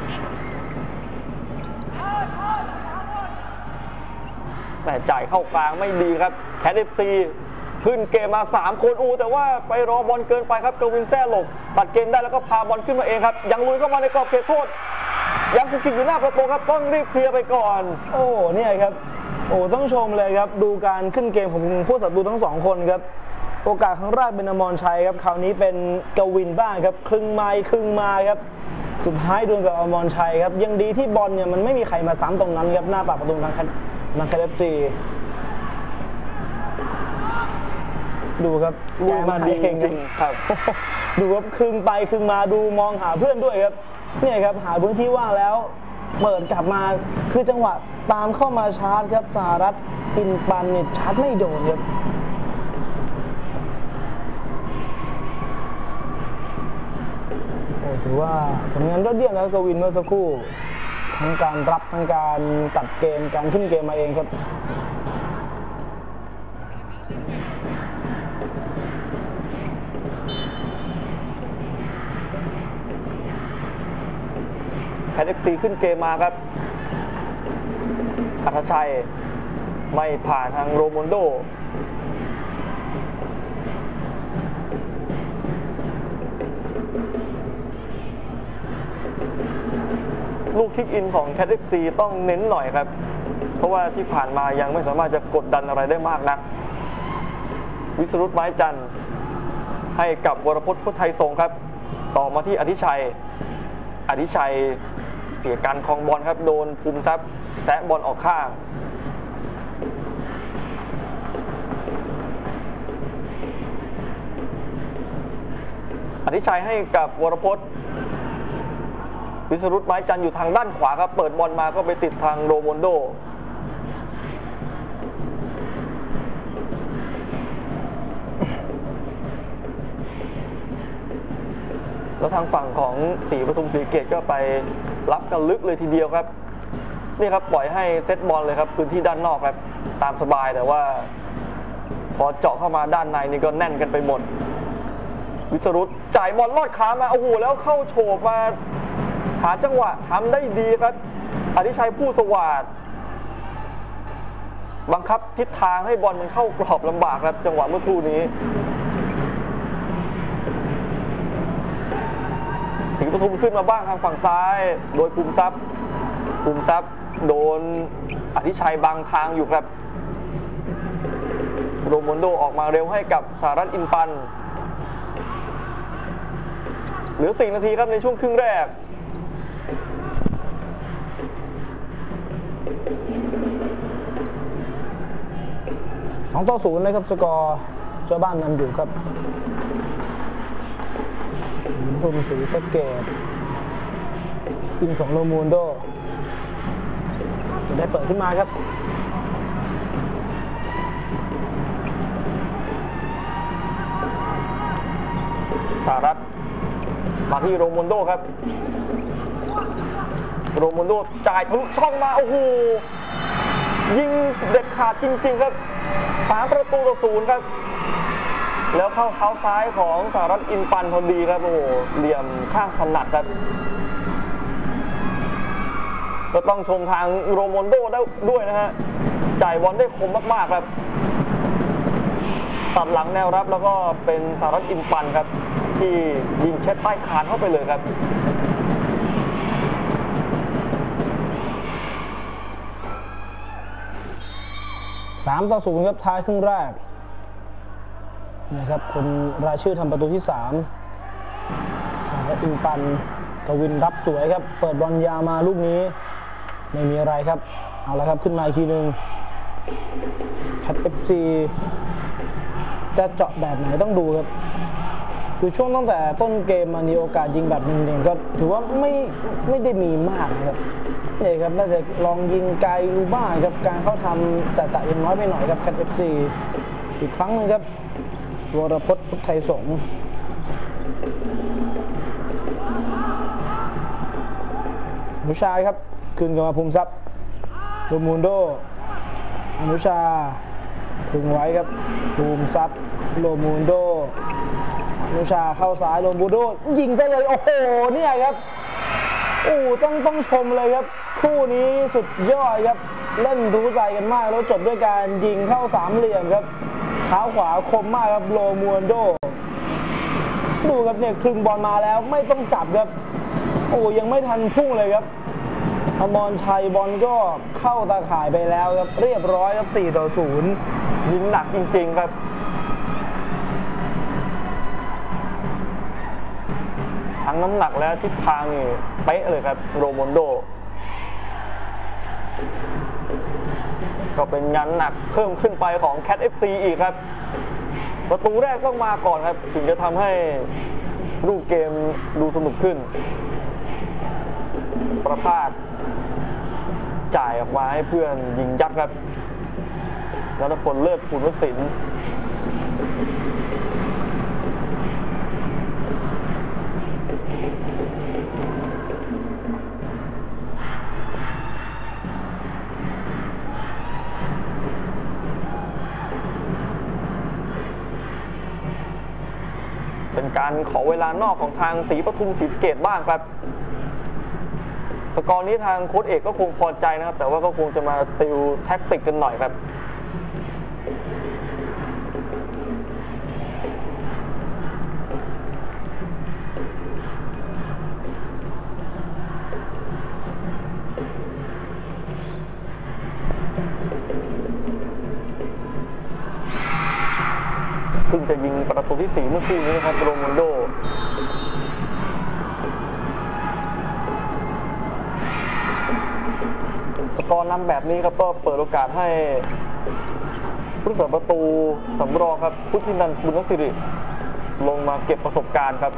แต่จ่ายเข้ากลางไม่ดีครับแคท เอฟ ซี ขึ้นเกมมาสามคนอูแต่ว่าไปรอบอลเกินไปครับกวินแซ่หลบตัดเกมได้แล้วก็พาบอลขึ้นมาเองครับยังลุยเข้ามาในกรอบเขตโทษยังคุกคิกอยู่หน้าประตูครับต้องรีบเคลียร์ไปก่อน
โอ้เนี่ยครับโอ้ต้องชมเลยครับดูการขึ้นเกมของผู้ศัตรูทั้งสองคนครับโอกาสครั้งแรกเป็นอมรชัยครับคราวนี้เป็นกวินบ้างครับครึ่งไม้ครึ่งมาครับสุดท้ายโดนกับอมรชัยครับยังดีที่บอลเนี่ยมันไม่มีใครมาซ้ำตรงนั้นครับหน้าปากประตูทางทางแคท เอฟ ซี ดูครับ
ลูกมาดีจริงๆครับ
ดูครับครึ่งไปครึ่งมาดูมองหาเพื่อนด้วยครับเนี่ยครับหาพื้นที่ว่างแล้วเปิดกลับมาคือจังหวะตามเข้ามาชาร์จครับสหรัฐอินปันเนี่ยชาร์จไม่โดนครับโอ้ถือว่าผลงานยอดเยี่ยมแล้วกวินเมื่อสักครู่ทั้งการรับทั้งการตัดเกมการขึ้นเกมมาเองครับ
แคท เอฟ ซี ขึ้นเกมมาครับอัธชัยไม่ผ่านทางโรมุนโดลูกคิกอินของแคท เอฟ ซี ต้องเน้นหน่อยครับเพราะว่าที่ผ่านมายังไม่สามารถจะกดดันอะไรได้มากนักวิสรุตไม้จันทร์ให้กับวรพจน์พุทธไทยทรงครับต่อมาที่อธิชัยอธิชัยเสียการครองบอลครับโดนภูมิทรัพย์แตะบอลออกข้างอธิชัยให้กับวรพจน์วิสรุตไม้จันทร์อยู่ทางด้านขวาครับเปิดบอลมาก็ไปติดทางโรมุนโดแล้วทางฝั่งของศรีปทุมศรีสะเกษก็ไปรับกันลึกเลยทีเดียวครับนี่ครับปล่อยให้เซตบอลเลยครับพื้นที่ด้านนอกครับตามสบายแต่ว่าพอเจาะเข้ามาด้านในนี่ก็แน่นกันไปหมดวิสรุตจ่ายบอลลอดขามาโอ้โหแล้วเข้าโฉบมาหาจังหวะทำได้ดีครับอธิชัยผู้สวัสดิ์บังคับทิศทางให้บอลมันเข้ากรอบลำบากครับจังหวะเมื่อครู่นี้สิงห์ปทุมขึ้นมาบ้างทางฝั่งซ้ายโดยภูมิทรัพย์ภูมิทรัพย์โดนอธิชัยบังทางอยู่ครับโรมอนโดออกมาเร็วให้กับสหรัฐอินปันเหลือสี่นาทีครับในช่วงครึ่งแรก
สองต่อศูนย์นะครับสกอร์เจ้าบ้านนำอยู่ครับทุมศรีสะเกษยิงของโรมูนโดจะได้เปิดขึ้นมาครับ
สหรัฐมาที่โรมูนโดครับโรมูนโดจ่ายทะลุช่องมาโอ้โหยิงเด็ดขาดจริงๆครับสามประตูต่อศูนย์ครับแล้วเข้าเท้าซ้ายของสหรัฐอินปันพอดีครับโอ้โหเหลี่ยมข้างถนัดครับก็ต้องชมทางโรมูนโดได้ด้วยนะฮะจ่ายบอลได้คมมากๆครับตัดหลังแนวรับแล้วก็เป็นสหรัฐอินปันครับที่ยิงเช็ดใต้คานเข้าไปเลยครับ
สามต่อศูนย์ครับท้ายครึ่งแรกนะครับคนรายชื่อทำประตูที่สามแล้วอินปันกวินรับสวยครับเปิดบอลยาวมาลูกนี้ไม่มีอะไรครับเอาละครับขึ้นมาอีกทีหนึ่งแคท เอฟ ซี จะเจาะแบบไหนต้องดูครับคือช่วงตั้งแต่ต้นเกมมามีโอกาสยิงแบบหนึ่งๆก็ถือว่าไม่ไม่ได้มีมากนะครับนี่ครับน่าจะลองยิงไกลดูบ้างครับการเข้าทำแต่แต่ยังน้อยไปหน่อยครับแคท เอฟ ซี อีกครั้งนึงครับวรพจน์พุทธไทยสงฆ์อนุชาครับคืนกลับมาภูมิทรัพย์โรมูนโดอนุชาถึงไว้ครับภูมิทรัพย์โรมูนโดอนุชาเข้าซ้ายโรมูนโดยิงไปเลยโอ้โหเนี่ยครับโอ้ต้องต้องชมเลยครับคู่นี้สุดยอดครับเล่นรู้ใจกันมากแล้วจบด้วยการยิงเข้าสามเหลี่ยมครับเท้าขวาคมมากครับโรมูนโดดูครับเนี่ยครึ่งบอลมาแล้วไม่ต้องจับครับโอ้ยังไม่ทันพุ่งเลยครับอมรชัยบอลก็เข้าตาข่ายไปแล้วครับเรียบร้อยครับสี่ต่อศูนย์
ยิงหนักจริงๆครับทั้งน้ำหนักและทิศทางนี่เป๊ะเลยครับโรมูนโดก็เป็นงานหนักเพิ่มขึ้นไปของแคท เอฟ ซี อีกครับประตูแรกต้องมาก่อนครับถึงจะทำให้รูปเกมดูสนุกขึ้นประภาสจ่ายออกมาให้เพื่อนยิงยัดครับรัตพลเลิศภูลวสินทร์เป็นการขอเวลานอกของทางศรีปทุมศรีสะเกษบ้างครับสกอร์นี้ทางโค้ชเอกก็คงพอใจนะครับแต่ว่าก็คงจะมาติวแท็กติกกันหน่อยครับเพิ่งจะยิงประตูที่สี่เมื่อกี้นี้นะครับโรมูนโดสกอร์นำแบบนี้ครับก็เปิดโอกาสให้ผู้รักษาประตูสำรองครับพุทธินันท์บุญสิริลงมาเก็บประสบการณ์ครับ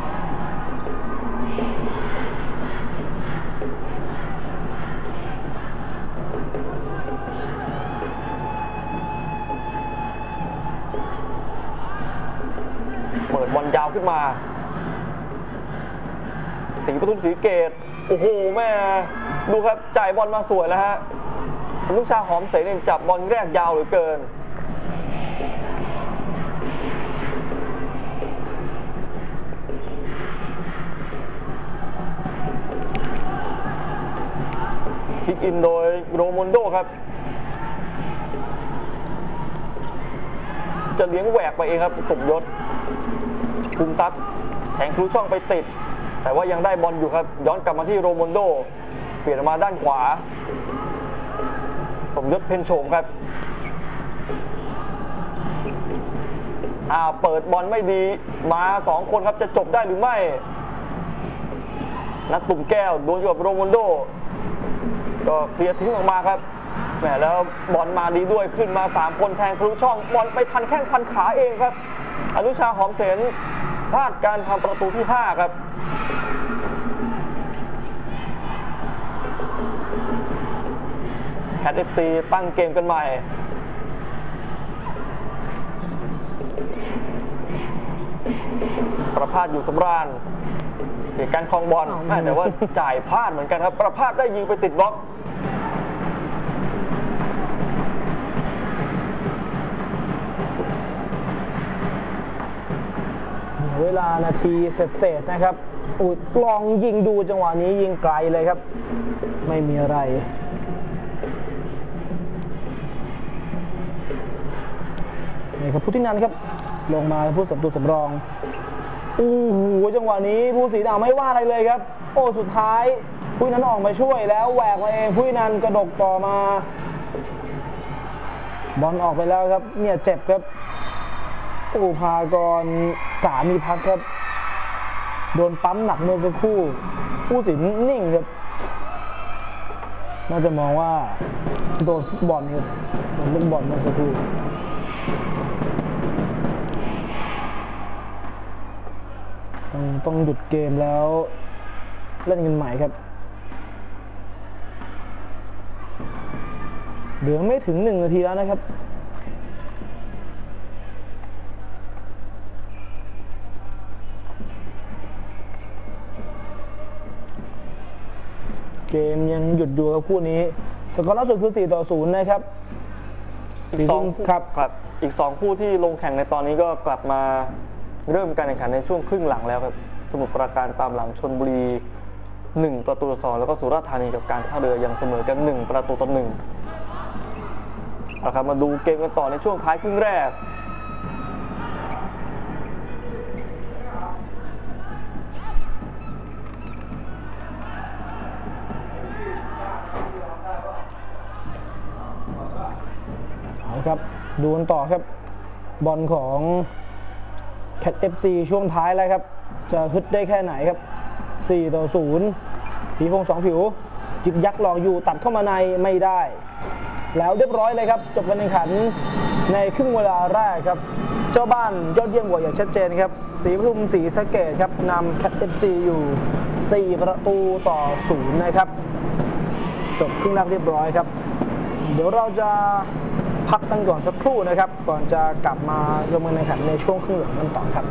เปิดบอลยาวขึ้นมาศรีปทุมศรีสะเกษโอ้โหแม่ดูครับจ่ายบอลมาสวยแล้วฮะลูกชาหอมเสนีจับบอลแรกยาวเหลือเกินกอินโดยโรมอนโดครับจะเลี้ยงแหวกไปเองครับสมยศคุมทัพแทงทะลุช่องไปติดแต่ว่ายังได้บอลอยู่ครับย้อนกลับมาที่โรมอนโดเปลี่ยนมาด้านขวาสมยศเพ็ญโฉมครับอ่าเปิดบอลไม่ดีมาสองคนครับจะจบได้หรือไม่นัดตุ่มแก้วโดนอยู่กับโรมอนโดก็เคลียร์ทิ้งออกมาครับแหมแล้วบอลมาดีด้วยขึ้นมาสามคนแทงทะลุช่องบอลไปทันแข้งทันขาเองครับอนุชาหอมเสนพลาดการทำประตูที่ห้าครับแคท เอฟ ซี ตั้งเกมกันใหม่ประพาสอยู่สำราญเหตุการณ์คลองบอลแต่ว่าจ่ายพลาดเหมือนกันครับประพาสได้ยิงไปติดบล็อก
เวลานาทีเศษๆนะครับอุดลองยิงดูจังหวะนี้ยิงไกลเลยครับไม่มีอะไรนี่ครับผู้ที่นันครับลงมาผู้สับตัวสำรองโอ้โหจังหวะนี้ผู้สีดำไม่ว่าอะไรเลยครับโอ้สุดท้ายผู้นั้นออกมาช่วยแล้วแหวกมาเองผู้นันกระดกต่อมาบอลออกไปแล้วครับเนี่ยเจ็บครับอุพากรสามีพักครับโดนปั๊มหนักเมื่อสักครู่ผู้สินนิ่งครับน่าจะมองว่าโดนฟุตบอลครับโดนลูกบอลเมื่อสักครู่ต้องต้องหยุดเกมแล้วเล่นกันใหม่ครับเหลือไม่ถึงหนึ่งนาทีแล้วนะครับเกมยังหยุดอยู่กับคู่นี้สกอร์ล่าสุดคือสี่ต่อศูนย์นะครับ
อีกสองครับครับอีกสองคู่ที่ลงแข่งในตอนนี้ก็กลับมาเริ่มการแข่งขันในช่วงครึ่งหลังแล้วครับสมุทรปราการตามหลังชลบุรีหนึ่งประตูต่อสองแล้วก็สุราษฎร์ธานีกับการท่าเรือยังเสมอกันหนึ่งประตูต่อหนึ่งเอาครับมาดูเกมกันต่อในช่วงท้ายครึ่งแรก
ครับดูกันต่อครับบอลของแคท เอฟ ซี ช่วงท้ายแล้วครับจะฮึดได้แค่ไหนครับสี่ต่อศูนย์ผีพงสองผิวจิบยักษ์หลอกอยู่ตัดเข้ามาในไม่ได้แล้วเรียบร้อยเลยครับจบการแข่งขันในครึ่งเวลาแรกครับเจ้าบ้านยอดเยี่ยมกว่าอย่างชัดเจนครับศรีปทุมศรีสะเกษครับนำแคท เอฟ ซี อยู่สี่ประตูต่อศูนย์นะครับจบครึ่งแรกเรียบร้อยครับเดี๋ยวเราจะพักกันก่อนสักครู่นะครับก่อนจะกลับมาลงมือในแข่งในช่วงครึ่งหลังกันต่อครับ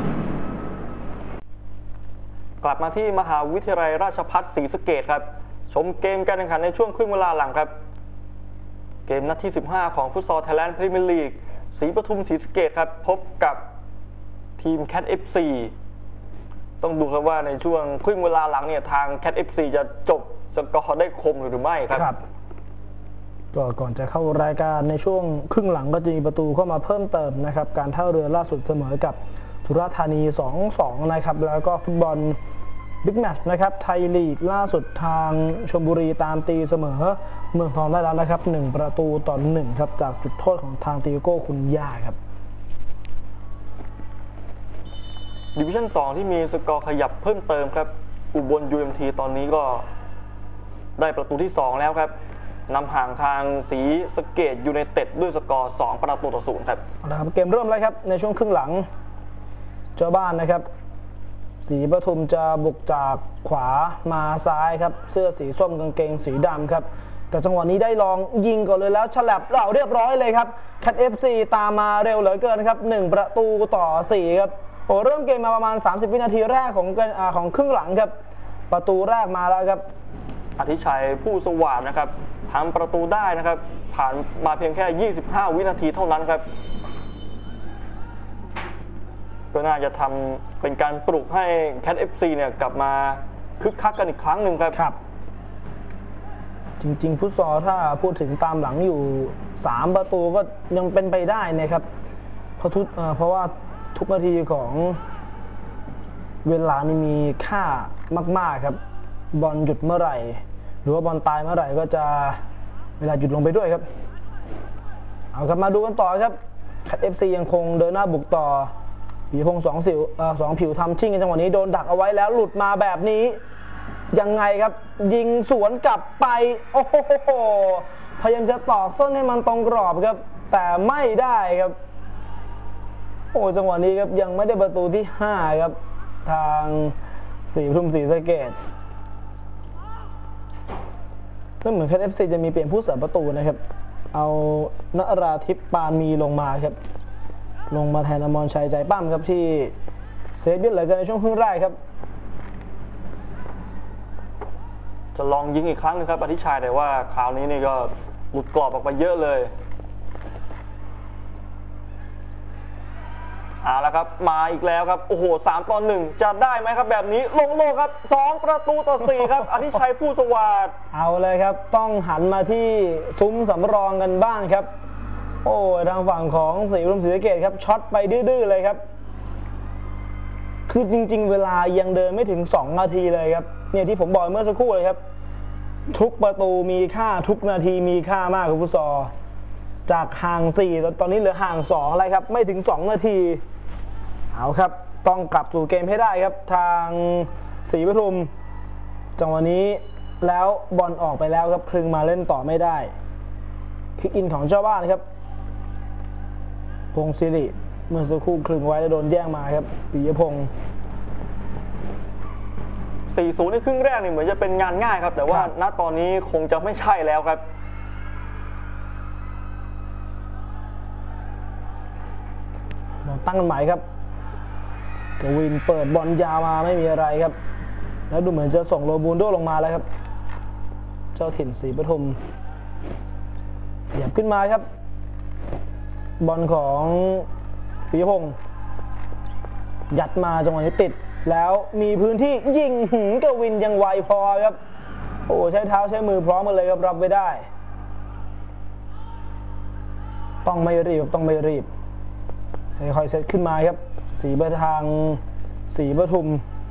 กลับมาที่มหาวิทยาลัยราชภัฏศรีสะเกษครับชมเกมการแข่งขันในช่วงครึ่งเวลาหลังครับเกมนัดที่สิบห้าของฟุตซอลไทยแลนด์พรีเมียร์ลีกศรีปทุมศรีสะเกษครับพบกับทีมแคท เอฟ ซี ต้องดูครับว่าในช่วงครึ่งเวลาหลังเนี่ยทางแคท เอฟ ซี จะจบสกอร์ได้คมหรือไม่ครับ
ก็ก่อนจะเข้ารายการในช่วงครึ่งหลังก็จะมีประตูเข้ามาเพิ่มเติมนะครับการท่าเรือล่าสุดเสมอกับสุราษฎร์ธานี สองสอง นะครับแล้วก็ฟุตบอลบิ๊กแมตช์นะครับไทยลีกล่าสุดทางชลบุรีตามตีเสมอเมืองทองได้แล้วนะครับหนึ่งประตูต่อหนึ่งครับจากจุดโทษของทางติโก้คุณย่าครับ
ดิวิชั่นสองที่มีสกอร์ขยับเพิ่มเติมครับอุบล ยู เอ็ม ที ตอนนี้ก็ได้ประตูที่สองแล้วครับนำห่างทางศรีสะเกษยูไนเต็ดด้วยสกอร์สองประตูต่อศูนย์ครับ
นะครับเกมเริ่มแล้วครับในช่วงครึ่งหลังเจ้าบ้านนะครับศรีปทุมจะบุกจากขวามาซ้ายครับเสื้อสีส้มกางเกงสีดำครับแต่จังหวะนี้ได้ลองยิงก่อนเลยแล้วฉลับเหล่าเรียบร้อยเลยครับแคท เอฟ ซี ตามมาเร็วเหลือเกินครับหนึ่งประตูต่อสี่ครับโอ้เริ่มเกมมาประมาณสามสิบวินาทีแรกของอ่าของครึ่งหลังครับประตูแรกมาแล้วครับ
อธิชัยผู้สว่างนะครับทำประตูได้นะครับผ่านมาเพียงแค่ยี่สิบห้าวินาทีเท่านั้นครับก็น่าจะทำเป็นการปลุกให้แคท เอฟ ซี เนี่ยกลับมาคึกคักกันอีกครั้งหนึ่งครับ
ครับจจริงๆฟุตซอลถ้าพูดถึงตามหลังอยู่สามประตูก็ยังเป็นไปได้นะครับเพราะทุกเพราะว่าทุกนาทีของเวลานี่มีค่ามากๆครับบอลหยุดเมื่อไหร่หรือว่าบอลตายเมื่อไหร่ก็จะเวลาหยุดลงไปด้วยครับเอาครับมาดูกันต่อครับแคท เอฟ ซี ยังคงเดินหน้าบุกต่อปีพงษ์สองสิวสองผิวทำชิ่งในจังหวะนี้โดนดักเอาไว้แล้วหลุดมาแบบนี้ยังไงครับยิงสวนกลับไปโอ้โหพยายามจะตอกส้นให้มันตรงกรอบครับแต่ไม่ได้ครับโอ้จังหวะนี้ครับยังไม่ได้ประตูที่ห้าครับทางศรีปทุมศรีสะเกษก็เหมือนแคท เอฟ ซี จะมีเปลี่ยนผู้สาประตูนะครับเอาณราธิปปานมีลงมาครับลงมาแทนอมรชัยใจปั้มครับที่เซฟเยอะเหลือเกินในช่วงครึ่งแรกครับ
จะลองยิงอีกครั้งนึงครับอธิชัยแต่ว่าคราวนี้นี่ก็หลุดกรอบออกไปเยอะเลยเอาละครับมาอีกแล้วครับโอ้โหสามต่อหนึ่งจะได้ไหมครับแบบนี้ลงโลครับสองประตูต่อสี่ครับอธิชัยผู้สวัสดิ์
เอาเลยครับต้องหันมาที่ซุ้มสำรองกันบ้างครับโอ้ทางฝั่งของศรีปทุมศรีสะเกษครับช็อตไปดื้อๆเลยครับคือจริงๆเวลายังเดินไม่ถึงสองนาทีเลยครับเนี่ยที่ผมบอกเมื่อสักครู่เลยครับทุกประตูมีค่าทุกนาทีมีค่ามากครับฟุตซอลจากห่างสี่ตอนนี้เหลือห่างสองอะไรครับไม่ถึงสองนาทีเอาครับต้องกลับสู่เกมให้ได้ครับทางศรีปทุมจังหวะนี้แล้วบอลออกไปแล้วครับคลึงมาเล่นต่อไม่ได้คิกอินของเจ้าบ้านครับพงศิริเมื่อสักครู่คลึงไว้แล้วโดนแย่งมาครับปิยพงศ์
สี่ศูนย์ในครึ่งแรกนี่เหมือนจะเป็นงานง่ายครับแต่ว่าณตอนนี้คงจะไม่ใช่แล้วครับ
ตั้งกันใหม่ครับกวินเปิดบอลยาวมาไม่มีอะไรครับแล้วดูเหมือนจะส่งโรบูนโดลงมาแล้วครับเจ้าถิ่นศรีปทุมเหยียบขึ้นมาครับบอลของปิยพงศ์ยัดมาจังหวะนี้ติดแล้วมีพื้นที่ยิงหืมกวินยังไวพอครับโอ้ใช้เท้าใช้มือพร้อมกันเลยครับรับไว้ได้ต้องไม่รีบต้องไม่รีบค่อยๆเซตขึ้นมาครับสีเบอร์ทางสีปทุม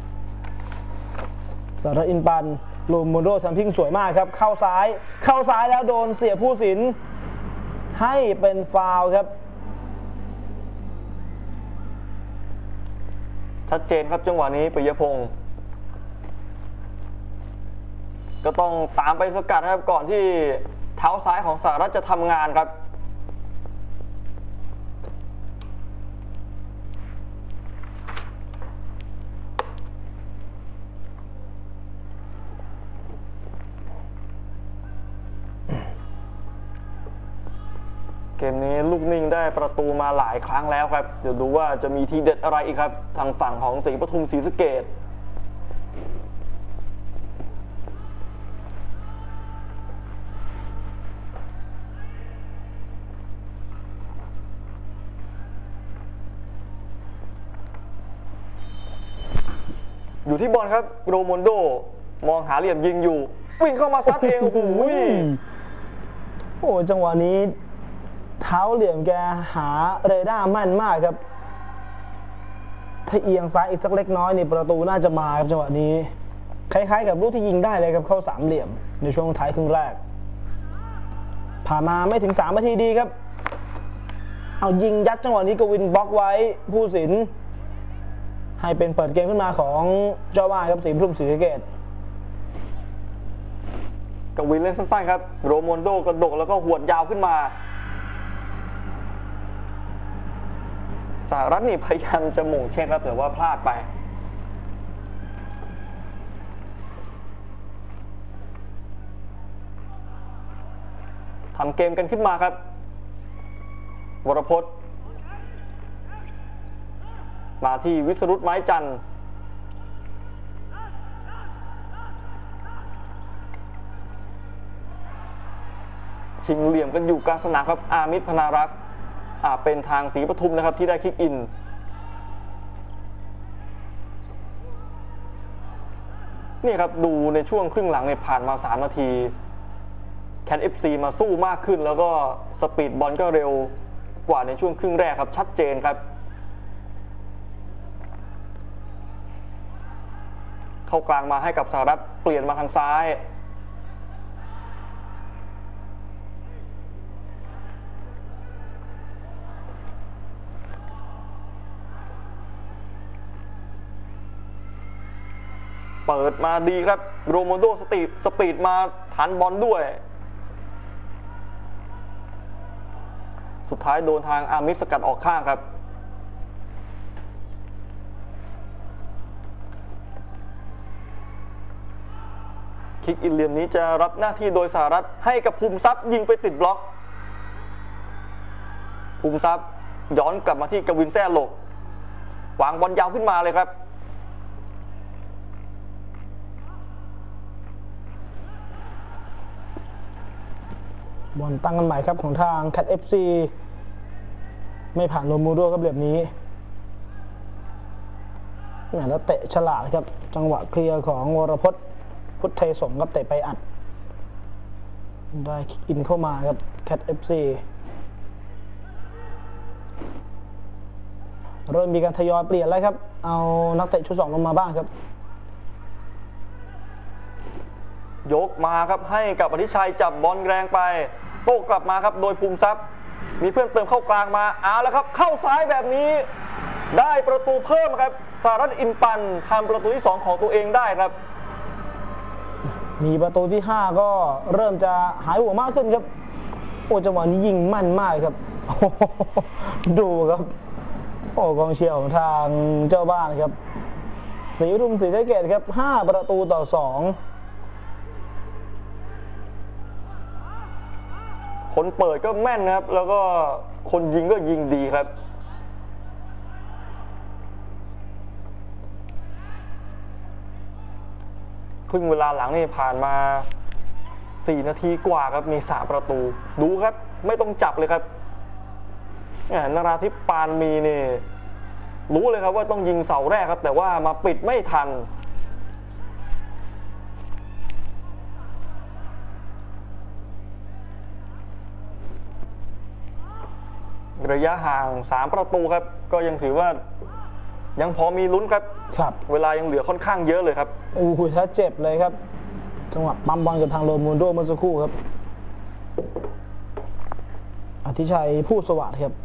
สารอินปันลูมโมโดทำทิ้งสวยมากครับเข้าซ้ายเข้าซ้ายแล้วโดนเสียผู้สินให้เป็นฟาวล์ครับ
ชัดเจนครับจังหวะนี้ปิยพงศ์ก็ต้องตามไปสกัดครับก่อนที่เท้าซ้ายของสหรัฐจะทำงานครับเกมนี้ลูกนิ่งได้ประตูมาหลายครั้งแล้วครับเดี๋ยวดูว่าจะมีทีเด็ดอะไรอีกครับทางฝั่งของศรีปทุมศรีสะเกษอยู่ที่บอลครับโรโมนโดมองหาเหลี่ยมยิงอยู่วิ่งเข้ามาซัดเองโอ้โห
โอ้จังหวะนี้เท้าเหลี่ยมแกหาเรดาร์แม่นมากครับถ้าเอียงซ้ายอีกสักเล็กน้อยนี่ประตูน่าจะมาครับจังหวะนี้คล้ายๆกับลูกที่ยิงได้เลยครับเข้าสามเหลี่ยมในช่วงท้ายครึ่งแรกผ่านมาไม่ถึงสามนาทีดีครับเอายิงยัดจังหวะนี้กวินบล็อกไว้ผู้สินให้เป็นเปิดเกมขึ้นมาของเจ้าบ้านครับศรีปทุมศรีสะเกษ
กวินเล่นสั้นๆครับโรโมนโดกระโดดแล้วก็หวดยาวขึ้นมาสหรัฐนี่พยายามจะหม่งเช็คครับแต่ว่าพลาดไปทำเกมกันขึ้นมาครับวรพจน์มาที่วิสรุตไม้จันทร์ชิงเหลี่ยมกันอยู่กลางสนามครับอามิตรพนารักษ์เป็นทางศรีปทุมนะครับที่ได้คิกอินนี่ครับดูในช่วงครึ่งหลังเนี่ยผ่านมาสามนาทีแคท เอฟ ซี มาสู้มากขึ้นแล้วก็สปีดบอลก็เร็วกว่าในช่วงครึ่งแรกครับชัดเจนครับเข้ากลางมาให้กับสหรัฐเปลี่ยนมาทางซ้ายเปิดมาดีครับโรโมโดสตีสปีดมาทันบอลด้วยสุดท้ายโดนทางอามิสสกัดออกข้างครับคิกอินเหลี่ยมนี้จะรับหน้าที่โดยสหรัฐให้กับภูมิทรัพย์ยิงไปติดบล็อกภูมิทรัพย์ย้อนกลับมาที่กวินแซ่หลกวางบอลยาวขึ้นมาเลยครับ
บอลตั้งกันใหม่ครับของทางแคท เอฟ ซี ไม่ผ่านโรมูโดครับเหลี่ยมนี้แล้วเตะฉลาดครับจังหวะเคลียร์ของวรพจน์พุทธไทยสงฆ์ครับเตะไปอัดได้คิกอินเข้ามาครับแคท เอฟ ซี เริ่มมีการทยอยเปลี่ยนแล้วครับเอานักเตะชุดสองลงมาบ้างครับ
ยกมาครับให้กับอธิชัยจับบอลแรงไปโต้กลับมาครับโดยภูมิทรัพย์มีเพื่อนเติมเข้ากลางมาเอาแล้วครับเข้าซ้ายแบบนี้ได้ประตูเพิ่มครับสหรัฐอินปันทำประตูที่สองของตัวเองได้ครับ
มีประตูที่ห้าก็เริ่มจะหายหัวมากขึ้นครับโอ้จังหวะนี้ยิงมั่นมากครับดูครับโอ้กองเชียร์ของทางเจ้าบ้านครับศรีรุ่งศรีสะเกษครับห้าประตูต่อสอง
คนเปิดก็แม่นนะครับแล้วก็คนยิงก็ยิงดีครับครึ่งเวลาหลังนี่ผ่านมาสี่นาทีกว่าครับมีสามประตูดูครับไม่ต้องจับเลยครับนราธิปปานมีนี่รู้เลยครับว่าต้องยิงเสาแรกครับแต่ว่ามาปิดไม่ทันระยะห่างสามประตูครับก็ยังถือว่ายังพอมีลุ้นครับ
ครับ
เวลายังเหลือค่อนข้างเยอะเลยครับ
โอ้โหถ้าเจ็บเลยครับจังหวะปั๊มบอลกับทางโรมูโดเมื่อสักครู่ครับอธิชัยผู้สวัสดิ์ครับ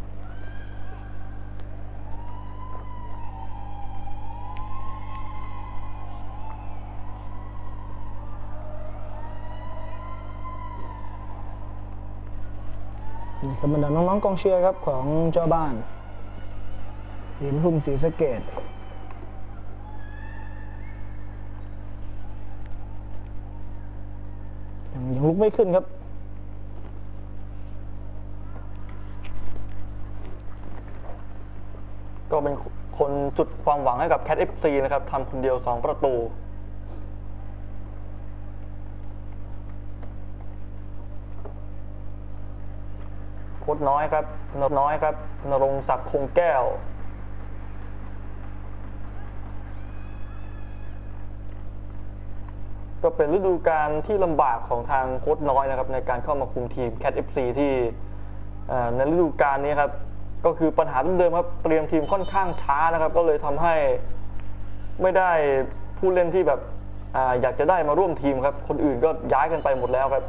นี่คือบรรดาน้องๆกองเชียร์ครับของเจ้าบ้านศรีรุ่งศรีสะเกษยังยังลุกไม่ขึ้นครับ
ก็เป็นคนจุดความหวังให้กับแคท เอฟ ซี นะครับทำคนเดียวสองประตูโคตรน้อยครับนน้อยครับนรงศักดิ์คงแก้วก็เป็นฤดูกาลที่ลำบากของทางโค้ชน้อยนะครับในการเข้ามาคุมทีม แคท เอฟ ซี ที่ในฤดูกาลนี้ครับก็คือปัญหาเดิมๆครับเตรียมทีมค่อนข้างช้านะครับก็เลยทำให้ไม่ได้ผู้เล่นที่แบบอ่าอยากจะได้มาร่วมทีมครับคนอื่นก็ย้ายกันไปหมดแล้วครับ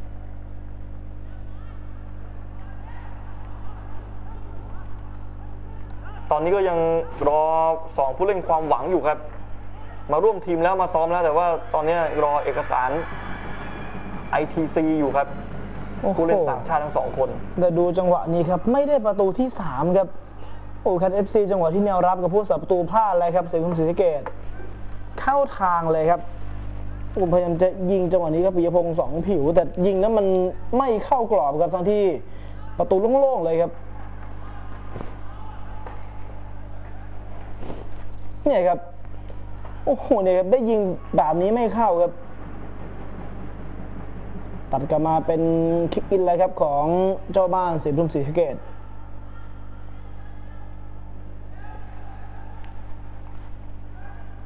ตอนนี้ก็ยังรอสองผู้เล่นความหวังอยู่ครับมาร่วมทีมแล้วมาซ้อมแล้วแต่ว่าตอนนี้รอเอกสาร ไอ ที ซี อยู่ครับผู้เล่นต่างชาติทั้งสองคน
แต่ดูจังหวะนี้ครับไม่ได้ประตูที่สามครับโอ้แคท เอฟ ซี จังหวะที่แนวรับกับผู้สับประตูพลาดเลยครับศรีรุ่งศรีสะเกษเข้าทางเลยครับผมพยายามจะยิงจังหวะนี้ครับปิยพงษ์สองผิวแต่ยิงนั้นมันไม่เข้ากรอบครับทั้งที่ประตูโล่งๆเลยครับเนี่ยครับโอ้โหเนี่ยครับได้ยิงแบบนี้ไม่เข้าครับตัดกลับมาเป็นคิกอินเลยครับของเจ้าบ้านศรีรุ่งศรีสะเกษ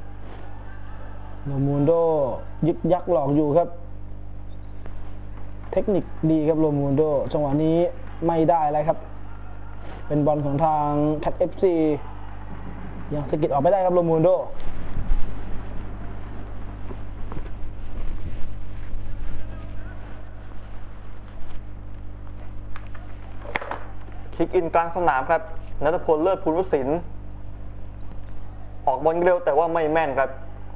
โนมูนโดยึกยักหลอกอยู่ครับแททคนิคดีครับโรมูลโดจังหวะนี้ไม่ได้แล้วครับเป็นบอลของทางแคท เอฟ ซี ยังสกิดออกไม่ได้ครับโรมูลโด
คิกอินกลางสนามครับณัฐพลเลิศภูลวสินทร์ออกบอลเร็วแต่ว่าไม่แม่นครับ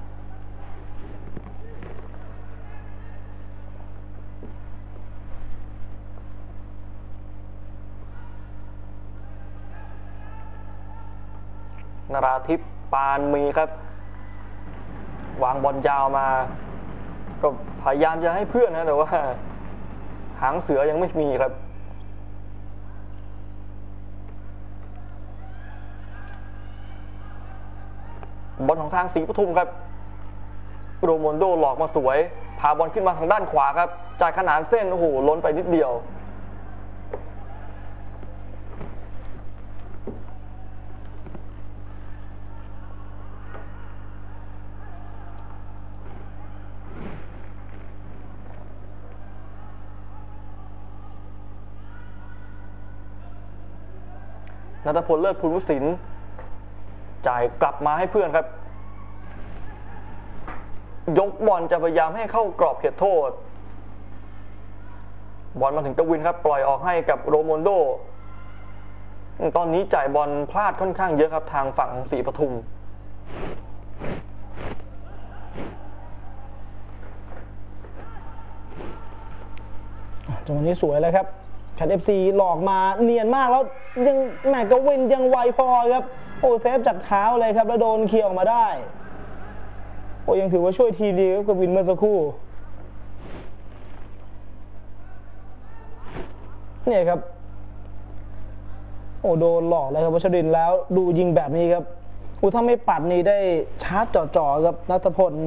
นราธิปปานมีครับวางบอลยาวมาก็พยายามจะให้เพื่อนนะแต่ว่าหางเสือยังไม่มีครับบอลของทางศรีปทุมครับโรโมนโดหลอกมาสวยพาบอลขึ้นมาทางด้านขวาครับจ่ายขนานเส้นโอ้โหล้นไปนิดเดียวณัฐพลเลิศภูลวสินทร์จ่ายกลับมาให้เพื่อนครับยกบอลจะพยายามให้เข้ากรอบเขตโทษบอลมาถึงกวินครับปล่อยออกให้กับโรโมนโดตอนนี้จ่ายบอลพลาดค่อนข้างเยอะครับทางฝั่งของศรีปทุม
จังหวะนี้สวยเลยครับแคท เอฟ ซี หลอกมาเนียนมากแล้วยังแม่กวินยังไวพอครับโอ้เซฟจากเท้าเลยครับแล้วโดนเคลียร์ออกมาได้โอ้ยังถือว่าช่วยทีดีครับกวินเมื่อสักครู่เนี่ยครับโอ้โดนหลอกเลยครับวัชรินทร์แล้วดูยิงแบบนี้ครับโอ้ถ้าไม่ปัดนี่ได้ชาร์จจ่อๆครับณัฐพล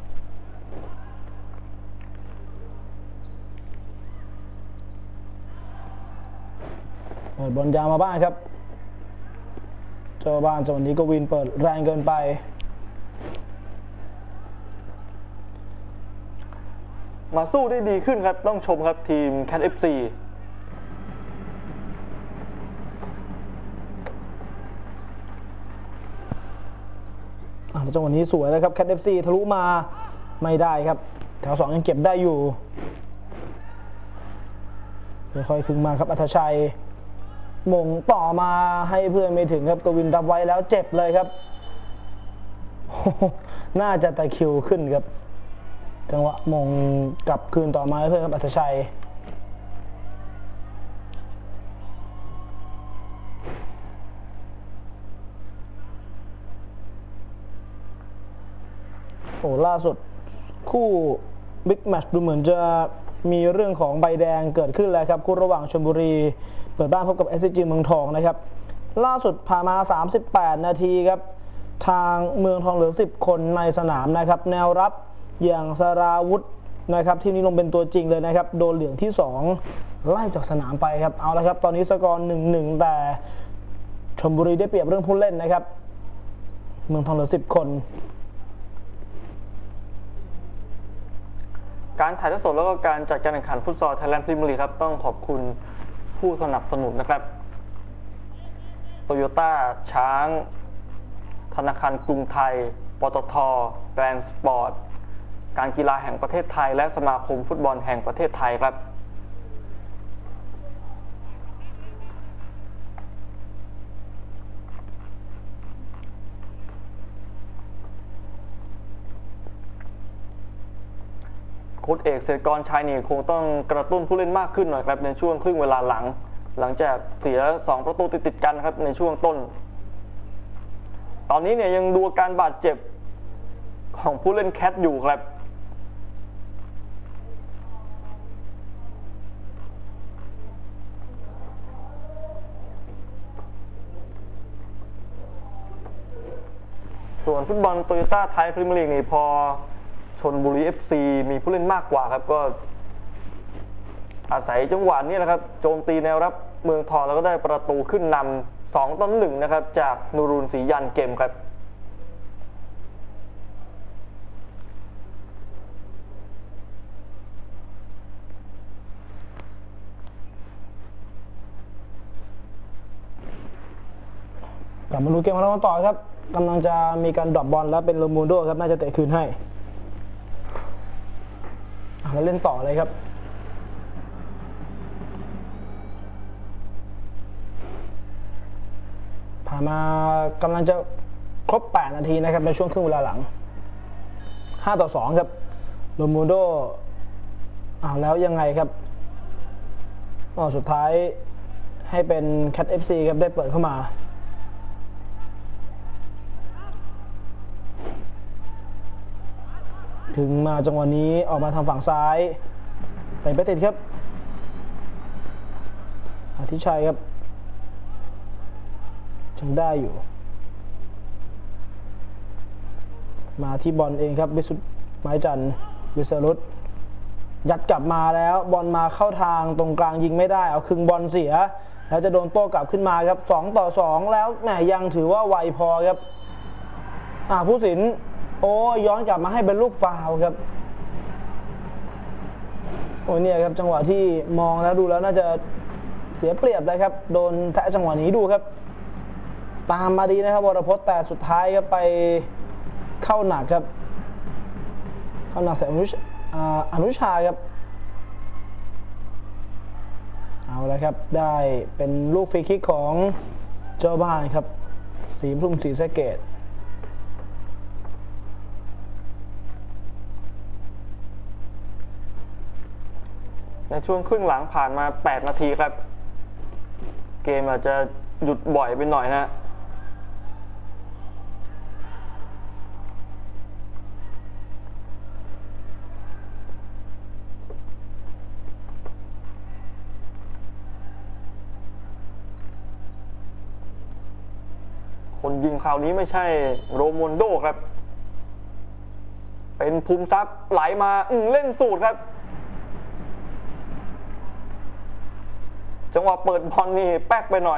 เปิดบอลยาวมาบ้างครับเจ้าบ้านจังหวะนี้กวินเปิดแรงเกินไป
มาสู้ได้ดีขึ้นครับต้องชมครับทีมแคท เอฟ ซี
อ่ะจังหวะนี้สวยแล้วครับแคท เอฟ ซี ทะลุมาไม่ได้ครับแถวสองยังเก็บได้อยู่ค่อยๆคึงมาครับอัธชัยมงต่อมาให้เพื่อนไม่ถึงครับกวินรับไว้แล้วเจ็บเลยครับน่าจะตะคิวขึ้นครับจังหวะมงกลับคืนต่อมาให้เพื่อนครับอัธชัยโอ้ล่าสุดคู่บิ๊กแมตช์ดูเหมือนจะมีเรื่องของใบแดงเกิดขึ้นแล้วครับคู่ระหว่างชลบุรีเปิดบ้านพบกับ เอส ซี จี เมืองทองนะครับล่าสุดผ่านมาสามสิบแปดนาทีครับทางเมืองทองเหลือสิบคนในสนามนะครับแนวรับอย่างสราวุธนะครับที่นี้ลงเป็นตัวจริงเลยนะครับโดนเหลืองที่สองไล่จากสนามไปครับเอาละครับตอนนี้สกอร์ หนึ่งหนึ่ง แต่ชลบุรีได้เปรียบเรื่องผู้เล่นนะครับเมืองทองเหลือสิบคน
การถ่ายทอดสดแล้วก็การจัดการแข่งขันฟุตซอลไทยแลนด์พรีเมียร์ลีกครับต้องขอบคุณผู้สนับสนุนนะครับโตโยต้าช้างธนาคารกรุงไทยปตท.แกรนด์สปอร์ตการกีฬาแห่งประเทศไทยและสมาคมฟุตบอลแห่งประเทศไทยครับโค้ชเอกเศรษฐกรชัยนี่คงต้องกระตุ้นผู้เล่นมากขึ้นหน่อยครับในช่วงครึ่งเวลาหลังหลังจากเสียสองประตูติดๆกันครับในช่วงต้นตอนนี้เนี่ยยังดูอาการบาดเจ็บของผู้เล่นแคทอยู่ครับส่วนฟุตบอลโตโยต้าไทยพรีเมียร์ลีกนี่พอชลบุรี เอฟ ซี มีผู้เล่นมากกว่าครับก็อาศัยจังหวะนี้นะครับโจมตีแนวรับเมืองทองแล้วก็ได้ประตูขึ้นนำสองต่อหนึ่งนะครับจากนูรุนศรียันเกมครับ
ลับมาดูเกมของเราต่อครับกำลังจะมีการดรอปบอลแล้วเป็นโรมูโดครับน่าจะเตะคืนให้แล้วเล่นต่อเลยครับผ่านมากำลังจะครบแปดนาทีนะครับในช่วงครึ่งเวลาหลังห้าต่อสองครับโรมูโดอ้าวแล้วยังไงครับอ๋อสุดท้ายให้เป็น แคท เอฟ ซี ครับได้เปิดเข้ามาถึงมาจังหวะนี้ออกมาทางฝั่งซ้ายใส่ไปติดครับอธิชัยครับยังได้อยู่มาที่บอลเองครับวิสุทธิ์ไม้จันทร์วิสรุตยัดกลับมาแล้วบอลมาเข้าทางตรงกลางยิงไม่ได้เอาครึ่งบอลเสียแล้วจะโดนโต้กลับขึ้นมาครับสองต่อสองแล้วแหมยังถือว่าไวพอครับอ่าผู้สินโอ้ย้อนกลับมาให้เป็นลูกฟาวล์ครับโอ้เนี่ยครับจังหวะที่มองแล้วดูแล้วน่าจะเสียเปรียบเลยครับโดนแทะจังหวะนี้ดูครับตามมาดีนะครับวรพจน์แต่สุดท้ายก็ไปเข้าหนักครับเข้าหนักใส่อนุชาอนุชาครับเอาแล้วครับได้เป็นลูกฟรีคิกของเจ้าบ้านครับสีปทุมศรีสะเกษ
ในช่วงครึ่งหลังผ่านมาแปดนาทีครับเกมอาจจะหยุดบ่อยไปหน่อยนะคนยิงคราวนี้ไม่ใช่โรมูนโดครับเป็นภูมิทรัพย์ไหลมาอืเล่นสูตรครับจังหวะเปิดบอลนี่แป๊กไปหน่อย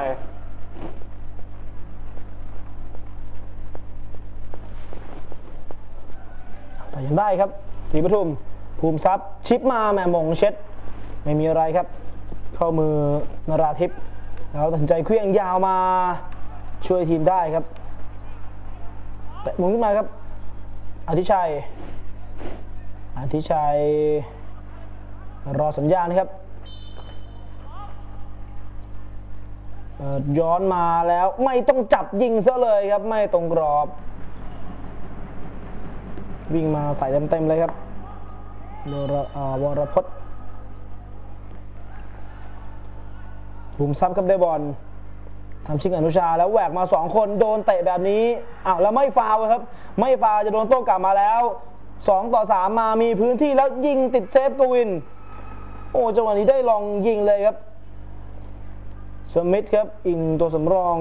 แต่ยังได้ครับศรีปทุมภูมิทรัพย์ชิปมาแม่มงเช็ดไม่มีอะไรครับเข้ามือนราธิปแล้วตัดสินใจเคลื่อนยาวมาช่วยทีมได้ครับแต่หมุนขึ้นมาครับอธิชัยอธิชัยรอสัญญาณครับย้อนมาแล้วไม่ต้องจับยิงซะเลยครับไม่ตรงกรอบวิ่งมาใส่เต็มๆเลยครับวรพจน์ภูมิทรัพย์กับได้บอลทำชิงอนุชาแล้วแหวกมาสองคนโดนเตะแบบนี้อ้าวแล้วไม่ฟาวล์ครับไม่ฟาวล์จะโดนโต้กลับมาแล้วสองต่อสามมามีพื้นที่แล้วยิงติดเซฟกวินโอ้จังหวะนี้ได้ลองยิงเลยครับสมิธครับอิงตัวสำรอง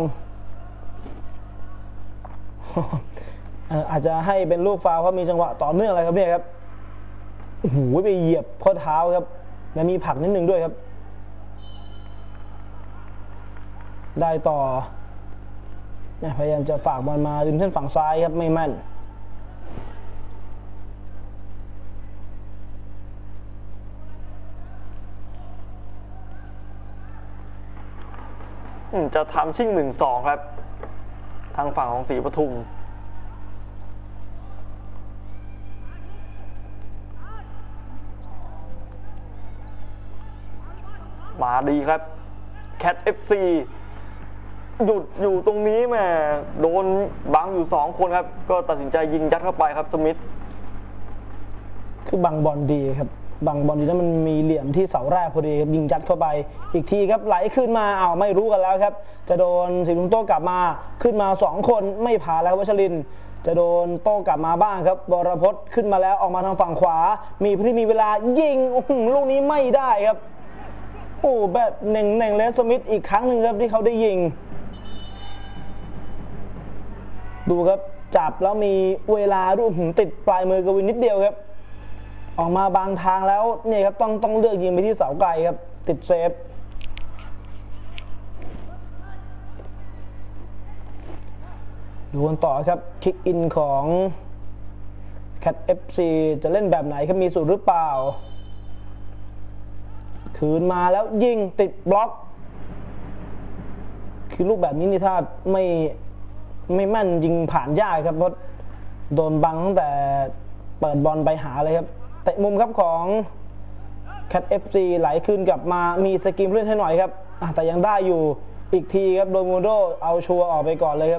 อาจจะให้เป็นลูกฟาวล์เพราะมีจังหวะต่อเนื่องอะไรครับเนี่ยครับโอ้โหไปเหยียบข้อเท้าครับและมีผลักนิดนึงด้วยครับได้ต่อพยายามจะฝากบอลมาริมเส้นฝั่งซ้ายครับไม่แม่น
จะทำชิ่งหนึ่งสองครับทางฝั่งของศรีปทุมมาดีครับ แคท เอฟ ซี หยุดอยู่ตรงนี้แม่โดนบังอยู่สองคนครับก็ตัดสินใจยิงยัดเข้าไปครับสมิธ
คือบังบอลดีครับบังบอลดีแล้วมันมีเหลี่ยมที่เสาแรกพอดียิงยัดเข้าไปอีกทีครับไหลขึ้นมาอ้าวไม่รู้กันแล้วครับจะโดนสิงห์โต้กลับมาขึ้นมาสองคนไม่ผ่านแล้ววัชรินทร์จะโดนโต้กลับมาบ้างครับวรพจน์ขึ้นมาแล้วออกมาทางฝั่งขวามีพื้นที่มีเวลายิงลูกนี้ไม่ได้ครับโอ้แบบหนึ่งหนึ่งเลสมิธอีกครั้งหนึ่งครับที่เขาได้ยิงดูครับจับแล้วมีเวลาด้วยติดปลายมือกวินนิดเดียวครับออกมาบางทางแล้วเนี่ยครับต้องต้องเลือกยิงไปที่เสาไกลครับติดเซฟดูกันต่อครับคิกอินของ แคท เอฟ ซี จะเล่นแบบไหนครับมีสูตรหรือเปล่าคืนมาแล้วยิงติดบล็อกคือลูกแบบนี้นี่ถ้าไม่ไม่แม่นยิงผ่านยากครับเพราะโดนบังตั้งแต่เปิดบอลไปหาเลยครับเตะมุมครับของแคท เอฟ ซี ไหลคืนกลับมามีสกิมเล่นให้หน่อยครับแต่ยังได้อยู่อีกทีครับโดมูโดเอาชัวร์ออกไปก่อนเลยครับ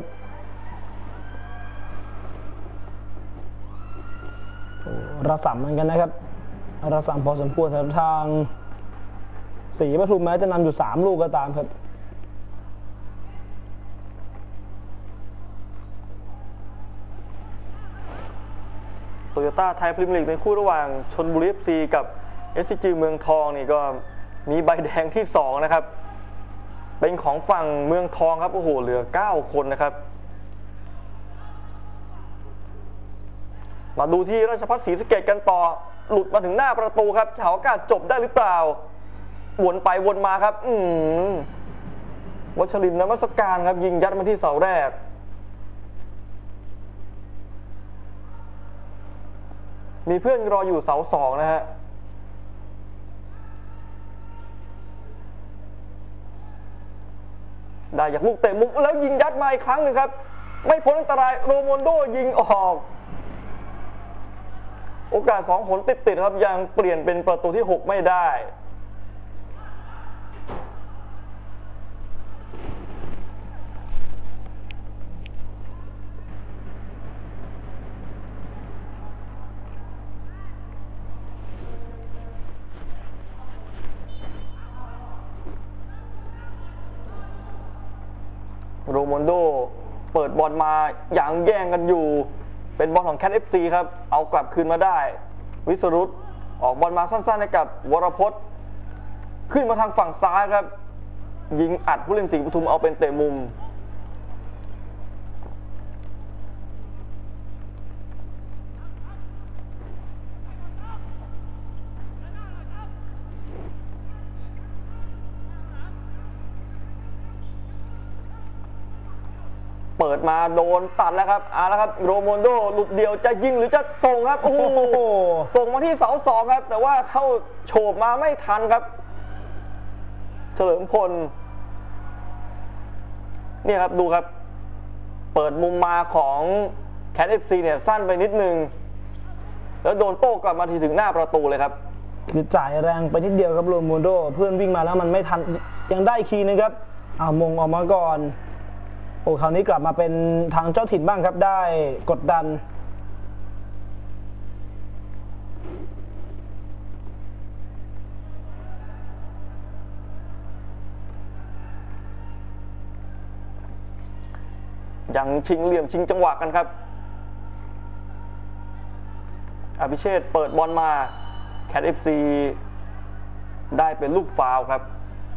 ระส่ำเหมือนกันนะครับระส่ำพอสมควรทางศรีปทุมแม้จะนำอยู่สามลูกก็ตามครับ
โตโยต้าไทยพรีเมียร์ลีกในคู่ระหว่างชลบุรี เอฟ ซี กับ เอส ซี จี เมืองทองนี่ก็มีใบแดงที่สองนะครับเป็นของฝั่งเมืองทองครับโอ้โหเหลือเก้าคนนะครับมาดูที่ราชภัฏศรีสะเกษกันต่อหลุดมาถึงหน้าประตูครับหาโอกาสจบได้หรือเปล่าวนไปวนมาครับอืมวัชรินทร์นมัสการครับยิงยัดมาที่เสาแรกมีเพื่อนรออยู่เสาสองนะฮะได้จากลูกเตะมุมแล้วยิงยัดมาอีกครั้งหนึ่งครับไม่พ้นอันตรายโรโมนโดยิงออกโอกาสสองผลติดๆครับยังเปลี่ยนเป็นประตูที่หกไม่ได้โรโมนโดเปิดบอลมาอย่างแย่งกันอยู่เป็นบอลของแคท เอฟ ซี ครับเอากลับคืนมาได้วิสรุตออกบอลมาสั้นๆให้กับวรพจน์ขึ้นมาทางฝั่งซ้ายครับยิงอัดผู้เล่นศรีปทุมเอาเป็นเตะมุมเปิดมาโดนตัดแล้วครับอ่าแล้วครับโรโมนโดหลุดเดียวจะยิงหรือจะส่งครับโอ้โหส่งมาที่เสาสองครับแต่ว่าเข้าโฉบมาไม่ทันครับเฉลิมพลเนี่ยครับดูครับเปิดมุมมาของแคท เอฟ ซี เนี่ยสั้นไปนิดนึงแล้วโดนโต้กลับมาทีถึงหน้าประตูเลยครับ
คือจ่ายแรงไปนิดเดียวครับโรโมนโดเพื่อนวิ่งมาแล้วมันไม่ทันยังได้คีนึงครับเอามงออกมาก่อนโอ้คราวนี้กลับมาเป็นทางเจ้าถิ่นบ้างครับได้กดดัน
ยังชิงเหลี่ยมชิงจังหวะกันครับอภิเชษฐ์เปิดบอลมาแคท เอฟ ซี ได้เป็นลูกฟาวล์ครับ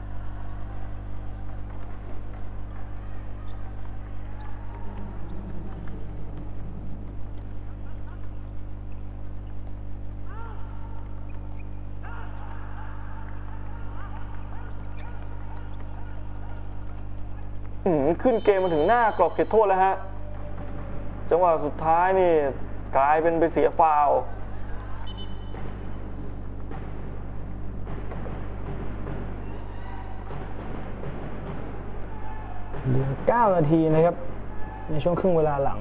ขึ้นเกมมาถึงหน้ากรอบเขตโทษแล้วฮะจังหวะสุดท้ายนี่กลายเป็นไปเสียฟาวล์
เหลือเก้านาทีนะครับในช่วงครึ่งเวลาหลัง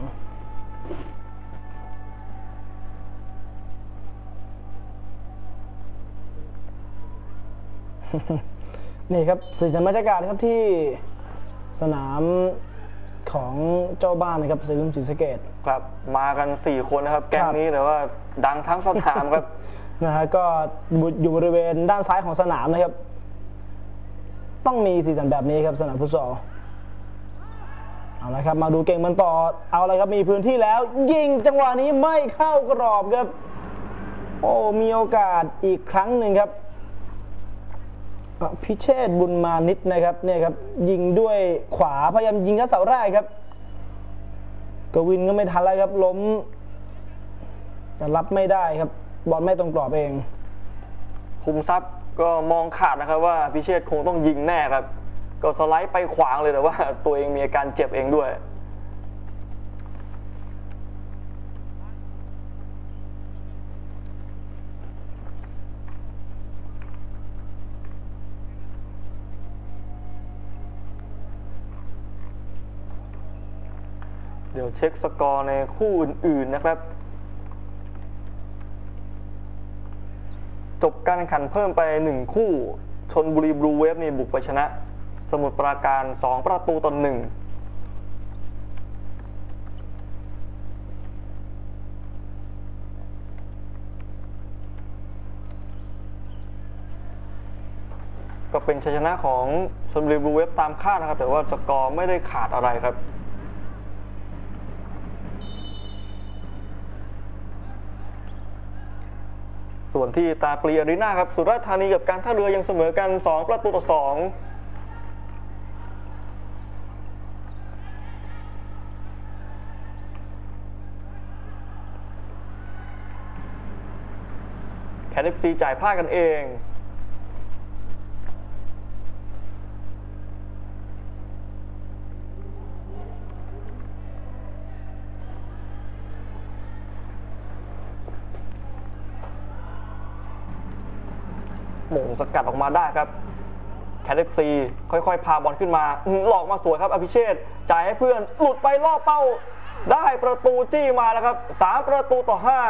นี่ครับสื่อบรรยากาศครับที่สนามของเจ้าบ้านนะครับศรีปทุมศรีสะเกษ
ครับมากันสี่คนนะครับแก๊งนี้แต่ว่าดังทั้งสนามครับ
นะฮะก็อยู่บริเวณด้านซ้ายของสนามนะครับต้องมีสีสันแบบนี้ครับสนามฟุตซอลเอาละครับมาดูเก่งมันต่อเอาละครับมีพื้นที่แล้วยิงจังหวะนี้ไม่เข้ากรอบครับโอ้มีโอกาสอีกครั้งหนึ่งครับพิเชษฐ์บุญมานิดนะครับเนี่ยครับยิงด้วยขวาพยายามยิงกระเสาแรกครับกวินก็ไม่ทันแล้วครับล้มแต่รับไม่ได้ครับบอลไม่ตรงกรอบเอง
คุมทรัพย์ก็มองขาดนะครับว่าพิเชษฐ์คงต้องยิงแน่ครับก็สไลด์ไปขวางเลยแต่ว่าตัวเองมีอาการเจ็บเองด้วย มเดี๋ยวเช็คสกอร์ในคู่อื่นๆนะครับจบการแข่งขันเพิ่มไปหนึ่งคู่ชลบุรีบลูเวฟนี่บุกไปชนะสมุทรปราการสองประตูต่อหนึ่งก็เป็นชัยชนะของชลบุรีบลูเวฟตามคาดนะครับแต่ว่าสกอร์ไม่ได้ขาดอะไรครับส่วนที่ตาปรีอารีนาครับสุราษฎร์ธานีกับการท่าเรือยังเสมอกันสองประตูต่อสองแคท เอฟ ซี จ่ายพลาดกันเองโหม่งสกัดออกมาได้ครับแคท เอฟ ซี ค่อยๆพาบอลขึ้นมาหลอกมาสวยครับอภิเชษฐ์จ่ายให้เพื่อนหลุดไปล่อเป้าได้ประตูจี้มาแล้วครับสามประตูต่อห้า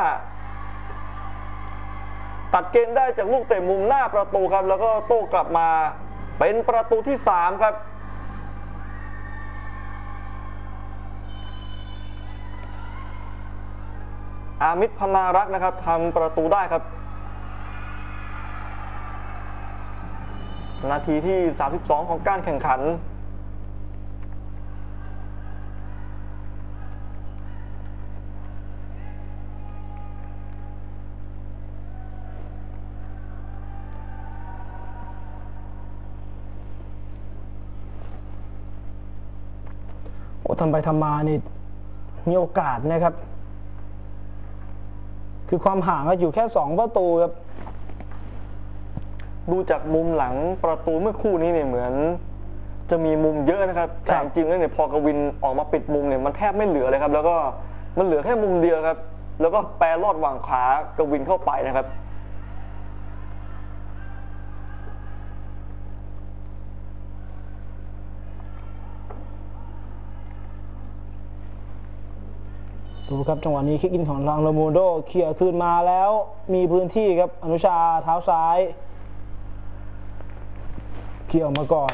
ตัดเกมได้จากลูกเตะมุมหน้าประตูครับแล้วก็โต้กลับมาเป็นประตูที่สามครับอามิตร พนารักษ์นะครับทำประตูได้ครับนาทีที่สามสิบสองของการแข่งขัน
โอ้ทำไปทำมานี่มีโอกาสนะครับคือความห่างก็อยู่แค่สองประตูครับ
ดูจากมุมหลังประตูเมื่อคู่นี้เนี่ยเหมือนจะมีมุมเยอะนะครับแต่จริงๆแล้วเนี่ยพอกวินออกมาปิดมุมเนี่ยมันแทบไม่เหลือเลยครับแล้วก็มันเหลือแค่มุมเดียวครับแล้วก็แปรลอดหว่างขากวินเข้าไปนะครับ
ดูครับจังหวะนี้คิกอินของทางโรมูโดเคลียร์คืนมาแล้วมีพื้นที่ครับอนุชาเท้าซ้ายเคลียร์ออกมาก่อน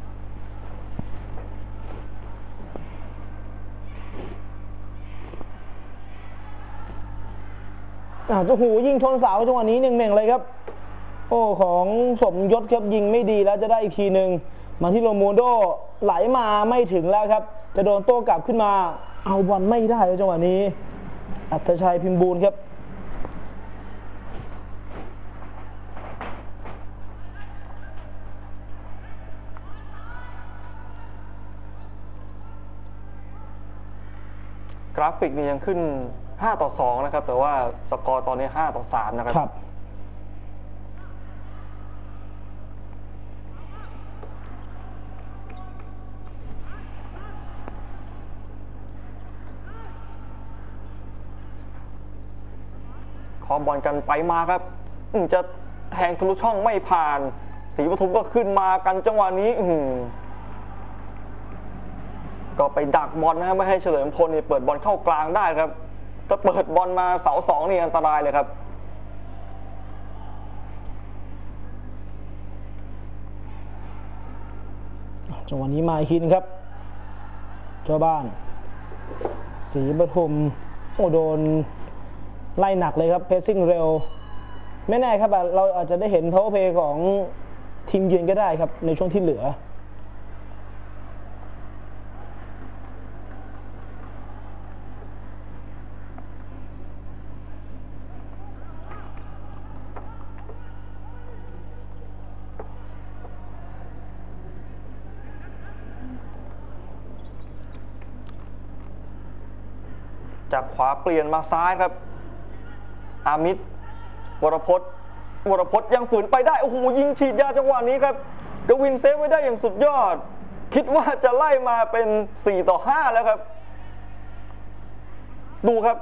อ่าโอ้โหยิงชนเสาจังหวะนี้หนึ่งเน่งเลยครับโอ้ของสมยศครับยิงไม่ดีแล้วจะได้อีกทีหนึ่งมาที่โรมูโดไหลมาไม่ถึงแล้วครับจะโดนโต้กลับขึ้นมาเอาบอลไม่ได้แล้วจังหวะนี้อัธชัยพิมพ์บูลครับ
กราฟิกนี่ยังขึ้นห้าต่อสองนะครับแต่ว่าสกอร์ตอนนี้ห้าต่อสามนะครับครับขอบอลกันไปมาครับจะแทงทะลุช่องไม่ผ่านศรีปทุมก็ขึ้นมากันจังหวะนี้ก็ไปดักบอลนะครับไม่ให้เฉลิมพลนี่เปิดบอลเข้ากลางได้ครับถ้าเปิดบอลมาเสาสองนี่อันตรายเลยครับ
จังหวะนี้มาอีกทีนึงครับเจ้าบ้านศรีปทุมโอ้โดนไล่หนักเลยครับเพสซิ่งเร็วไม่แน่ครับเราอาจจะได้เห็นพาวเวอร์เพลย์ของทีมเยือนก็ได้ครับในช่วงที่เหลือ
จากขวาเปลี่ยนมาซ้ายครับอามิตรวรพจน์วรพจน์ยังฝืนไปได้โอ้โหยิงฉีดยาจังหวะนี้ครับกวินเซฟไว้ได้อย่างสุดยอดคิดว่าจะไล่มาเป็นสี่ต่อห้าแล้วครับดูครับ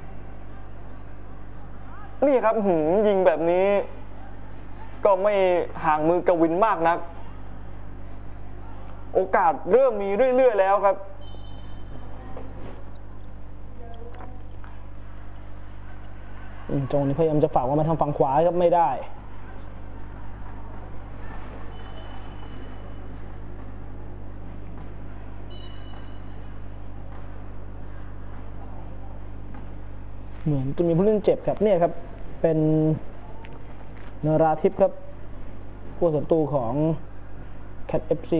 นี่ครับหืมยิงแบบนี้ก็ไม่ห่างมือกวินมากนักโอกาสเริ่มมีเรื่อยๆแล้วครับ
อืมตรงนี้พยายามจะฝากว่ามาทางฝั่งขวาครับไม่ได้เหมือนจะมีผู้เล่นเจ็บครับเนี่ยครับเป็นนราธิปครับผู้ศัตรูของ แคท เอฟ ซี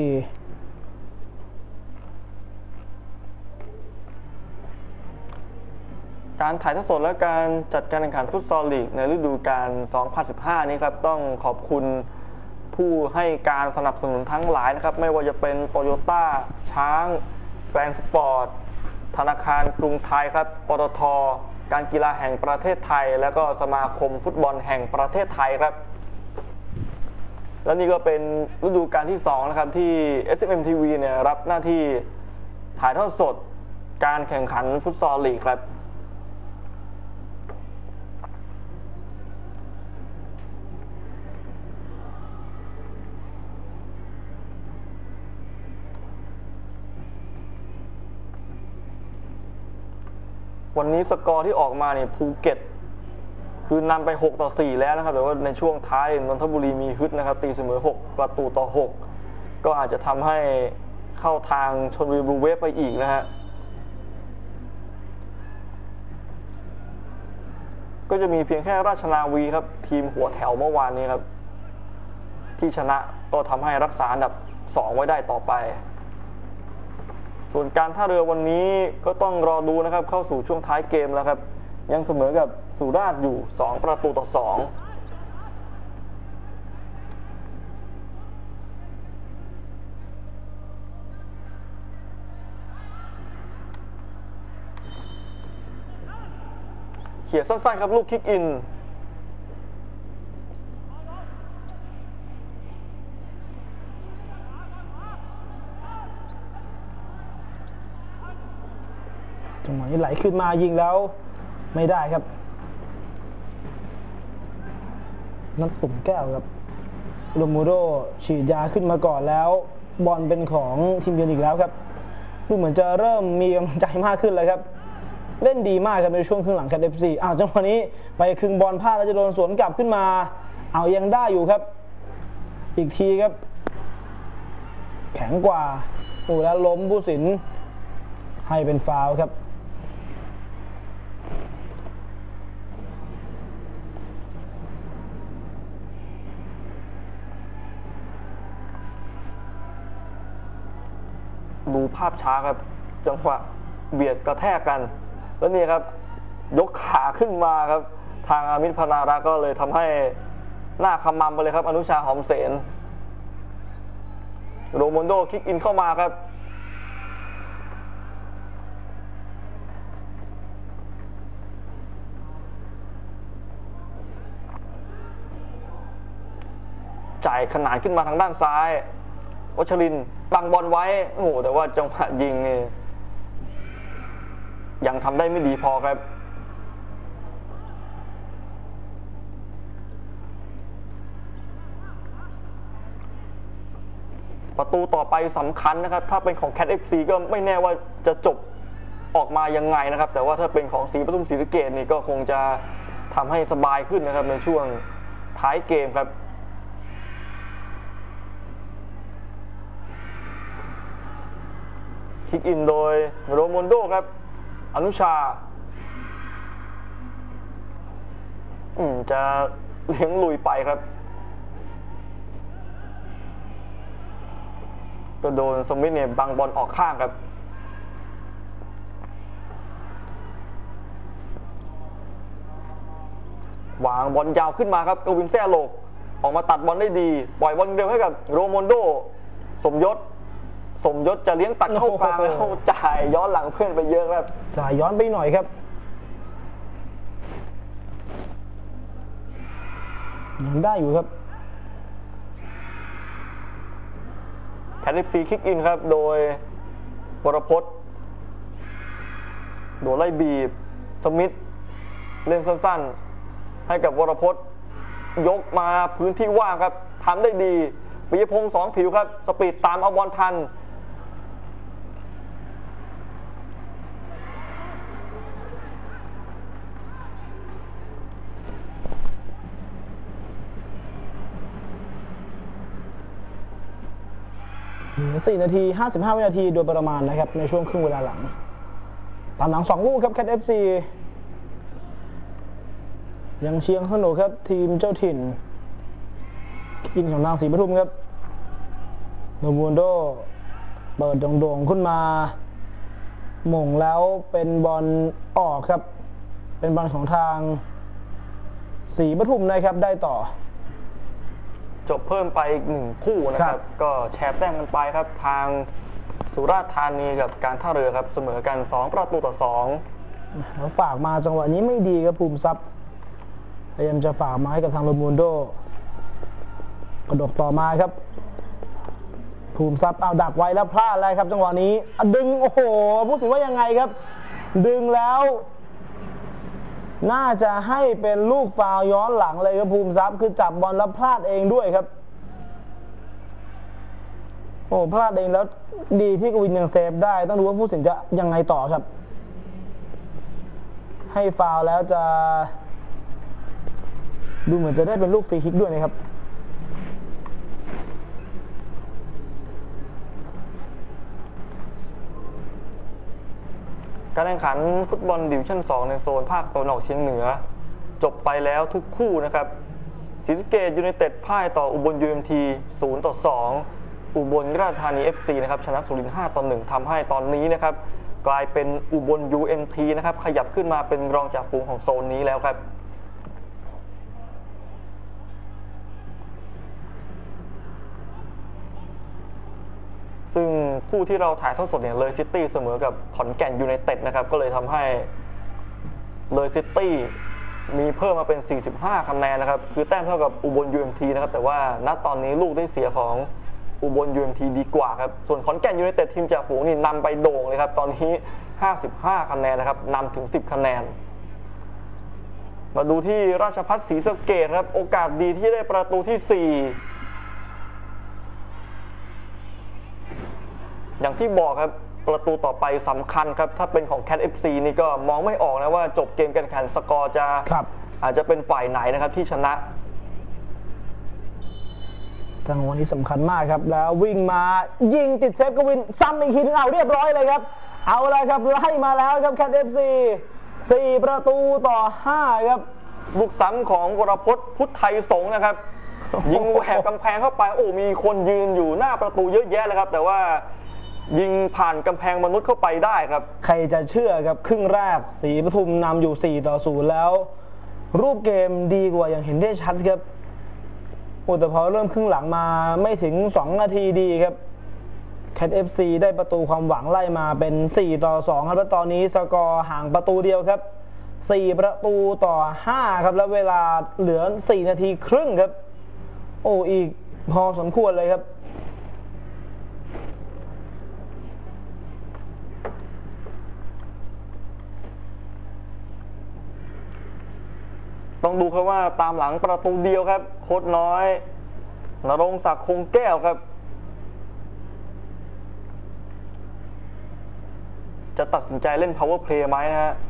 การถ่ายทอดสดและการจัดการแข่งขันฟุตซอลลีกในฤดูกาล สองพันสิบห้า นี้ครับต้องขอบคุณผู้ให้การสนับสนุนทั้งหลายนะครับไม่ว่าจะเป็นโตโยต้าช้างแกรนด์สปอร์ตธนาคารกรุงไทยครับปตท.การกีฬาแห่งประเทศไทยและก็สมาคมฟุตบอลแห่งประเทศไทยครับและนี่ก็เป็นฤดูกาลที่สองนะครับที่ เอส เอ็ม เอ็ม ที วี เนี่ยรับหน้าที่ถ่ายทอดสดการแข่งขันฟุตซอลลีกครับวันนี้สกอร์ที่ออกมาเนี่ยภูเก็ตคือนำไปหกต่อสี่แล้วนะครับแต่ว่าในช่วงท้ายนนทบุรีมีฮึดนะครับตีเสมอหกประตูต่อหกก็อาจจะทำให้เข้าทางชลบุรีบลูเวฟไปอีกนะฮะก็จะมีเพียงแค่ราชนาวีครับทีมหัวแถวเมื่อวานนี้ครับที่ชนะก็ทำให้รักษาอันดับสองไว้ได้ต่อไปส่วนการท่าเรือวันนี้ก็ต้องรอดูนะครับเข้าสู่ช่วงท้ายเกมแล้วครับยังเสมอกับสุราษฎร์อยู่สองประตูต่อสองเขี่ยสั้นๆครับลูกคิกอิน
จังหวะนี้ไหลขึ้นมายิงแล้วไม่ได้ครับนัดปุ่มแก้วครับโรมูโดฉีดยาขึ้นมาก่อนแล้วบอลเป็นของทีมเยือนอีกแล้วครับดูเหมือนจะเริ่มมีกำลังใจมากขึ้นเลยครับเล่นดีมากครับในช่วงครึ่งหลัง แคท เอฟ ซี อ้าวจังหวะนี้ไปครึ่งบอลพลาดแล้วจะโดนสวนกลับขึ้นมาเอายังได้อยู่ครับอีกทีครับแข็งกว่าโอ้แล้วล้มผู้สินให้เป็นฟาวล์ครับ
ดูภาพช้าครับจังหวะเบียดกระแทกกันแล้วนี่ครับยกขาขึ้นมาครับทางอามิตรพนารักษ์ก็เลยทำให้หน้าขมำไปเลยครับอนุชาหอมเสนโรโมนโดคิกอินเข้ามาครับจ่ายขนานขึ้นมาทางด้านซ้ายวัชรินทร์บังบอลไว้โอ้โหแต่ว่าจังหวะยิงนี่ยังทำได้ไม่ดีพอครับประตูต่อไปสำคัญนะครับถ้าเป็นของ แคท เอฟ ซี ก็ไม่แน่ว่าจะจบออกมายังไงนะครับแต่ว่าถ้าเป็นของศรีปทุมศรีสะเกษนี่ก็คงจะทำให้สบายขึ้นนะครับในช่วงท้ายเกมครับคิกอินโดยโรโมนโดครับอนุชาอืมจะเลี้ยงลุยไปครับก็โดนสมิธเนี่ยบังบอลออกข้างครับวางบอลยาวขึ้นมาครับกวินแซ่โลกออกมาตัดบอลได้ดีปล่อยบอลเร็วให้กับโรโมนโดสมยศสมยศจะเลี้ยงตัดเข้ากลางแล้วจ่ายย้อนหลังเพื่อนไปเยอะครับ
จ่ายย้อนไปหน่อยครับยังได้อยู่ครับ
แคท เอฟ ซี คิกอินครับโดยวรพจน์โดนไล่บีบสมิธเล่นสั้นๆให้กับวรพจน์ยกมาพื้นที่ว่างครับทำได้ดีปิยพงษ์สองผิวครับสปีดตามเอาบอลทัน
สี่นาทีห้าสิบห้าวินาทีโดยประมาณนะครับในช่วงครึ่งเวลาหลังตามหลังสองลูกครับแคท เอฟ ซี ยังเชียงสนุกครับทีมเจ้าถิ่นกินของนางศรีปทุมครับโนมูนโดเปิดโด่งๆขึ้นมาหม่งแล้วเป็นบอลออกครับเป็นบอลของทางศรีปทุมนะครับได้ต่อ
จบเพิ่มไปอีกหนึ่งคู่นะครับก็แชร์แต้มกันไปครับทางสุราษฎร์ธานีกับการท่าเรือครับเสมอกันสองประตูต่อสอง
แล้วฝากมาจังหวะนี้ไม่ดีครับภูมิทรัพย์พยายามจะฝากมาให้กับทางโรมูนโดกระดกต่อมาครับภูมิทรัพย์เอาดักไว้แล้วพลาดอะไรครับจังหวะนี้ดึงโอ้โหพูดถึงว่ายังไงครับดึงแล้วน่าจะให้เป็นลูกฟาวล์ย้อนหลังเลยครับภูมิทรัพย์คือจับบอลแล้วพลาดเองด้วยครับโอ้พลาดเองแล้วดีที่กวินยังเซฟได้ต้องดูว่าผู้สินจะยังไงต่อครับให้ฟาวล์แล้วจะดูเหมือนจะได้เป็นลูกฟรีคิกด้วยนะครับ
การแข่งขันฟุตบอลดิวิชั่นสองในโซนภาคตะวันออกเฉียงเหนือจบไปแล้วทุกคู่นะครับศรีสะเกษยูไนเต็ดพ่ายต่ออุบล ยู เอ็ม ที ศูนย์ต่อสองอุบลราชธานี เอฟ ซี นะครับชนะสุรินทร์ ห้าต่อหนึ่งทำให้ตอนนี้นะครับกลายเป็นอุบล ยู เอ็ม ที นะครับขยับขึ้นมาเป็นรองจ่าฝูงของโซนนี้แล้วครับซึ่งคู่ที่เราถ่ายทอดสดเนี่ยเลยซิตี้เสมอกับขอนแก่นยูไนเต็ดนะครับก็เลยทำให้เลยซิตี้มีเพิ่มมาเป็นสี่สิบห้าคะแนนนะครับคือแต้มเท่ากับอุบล ยู เอ็ม ที นะครับแต่ว่าณตอนนี้ลูกได้เสียของอุบล ยู เอ็ม ที ดีกว่าครับส่วนขอนแก่นยูไนเต็ดทีมจ่าฝูงนี่นำไปโด่งเลยครับตอนนี้ห้าสิบห้าคะแนนนะครับนำถึงสิบคะแนนมาดูที่ราชภัฏศรีสะเกษครับโอกาสดีที่ได้ประตูที่สี่อย่างที่บอกครับประตูต่อไปสำคัญครับถ้าเป็นของ แคท เอฟ ซี นี่ก็มองไม่ออกนะว่าจบเกมการแข่งขันสกอร์จะอาจจะเป็นฝ่ายไหนนะครับที่ชนะ
จังหวะนี้สำคัญมากครับแล้ววิ่งมายิงติดเซฟกวินซ้ำอีกทีนึงเอาเรียบร้อยเลยครับเอาเลยครับไล่มาแล้วครับ แคท เอฟ ซี สี่ประตูต่อห้าครับ
ลูกซ้ำของวรพจน์พุทธไทยสงฆ์นะครับยิงแหวกกำแพงเข้าไปโอ้มีคนยืนอยู่หน้าประตูเยอะแยะเลยครับแต่ว่ายิงผ่านกำแพงมนุษย์เข้าไปได้ครับ
ใครจะเชื่อครับครึ่งแรกศรีปทุมนำอยู่สี่ต่อศูนย์แล้วรูปเกมดีกว่าอย่างเห็นได้ชัดครับโอ้แต่พอเริ่มครึ่งหลังมาไม่ถึงสองนาทีดีครับแคท เอฟ ซี ได้ประตูความหวังไล่มาเป็นสี่ต่อสองครับแล้วตอนนี้สกอร์ห่างประตูเดียวครับสี่ประตูต่อห้าครับแล้วเวลาเหลือสี่นาทีครึ่งครับโอ้อีกพอสมควรเลยครับ
ต้องดูครับว่าตามหลังประตูเดียวครับโค้ชน้อยณรงค์ศักดิ์คงแก้วครับจะตัดสินใจเล่น power play ไหมนะฮะ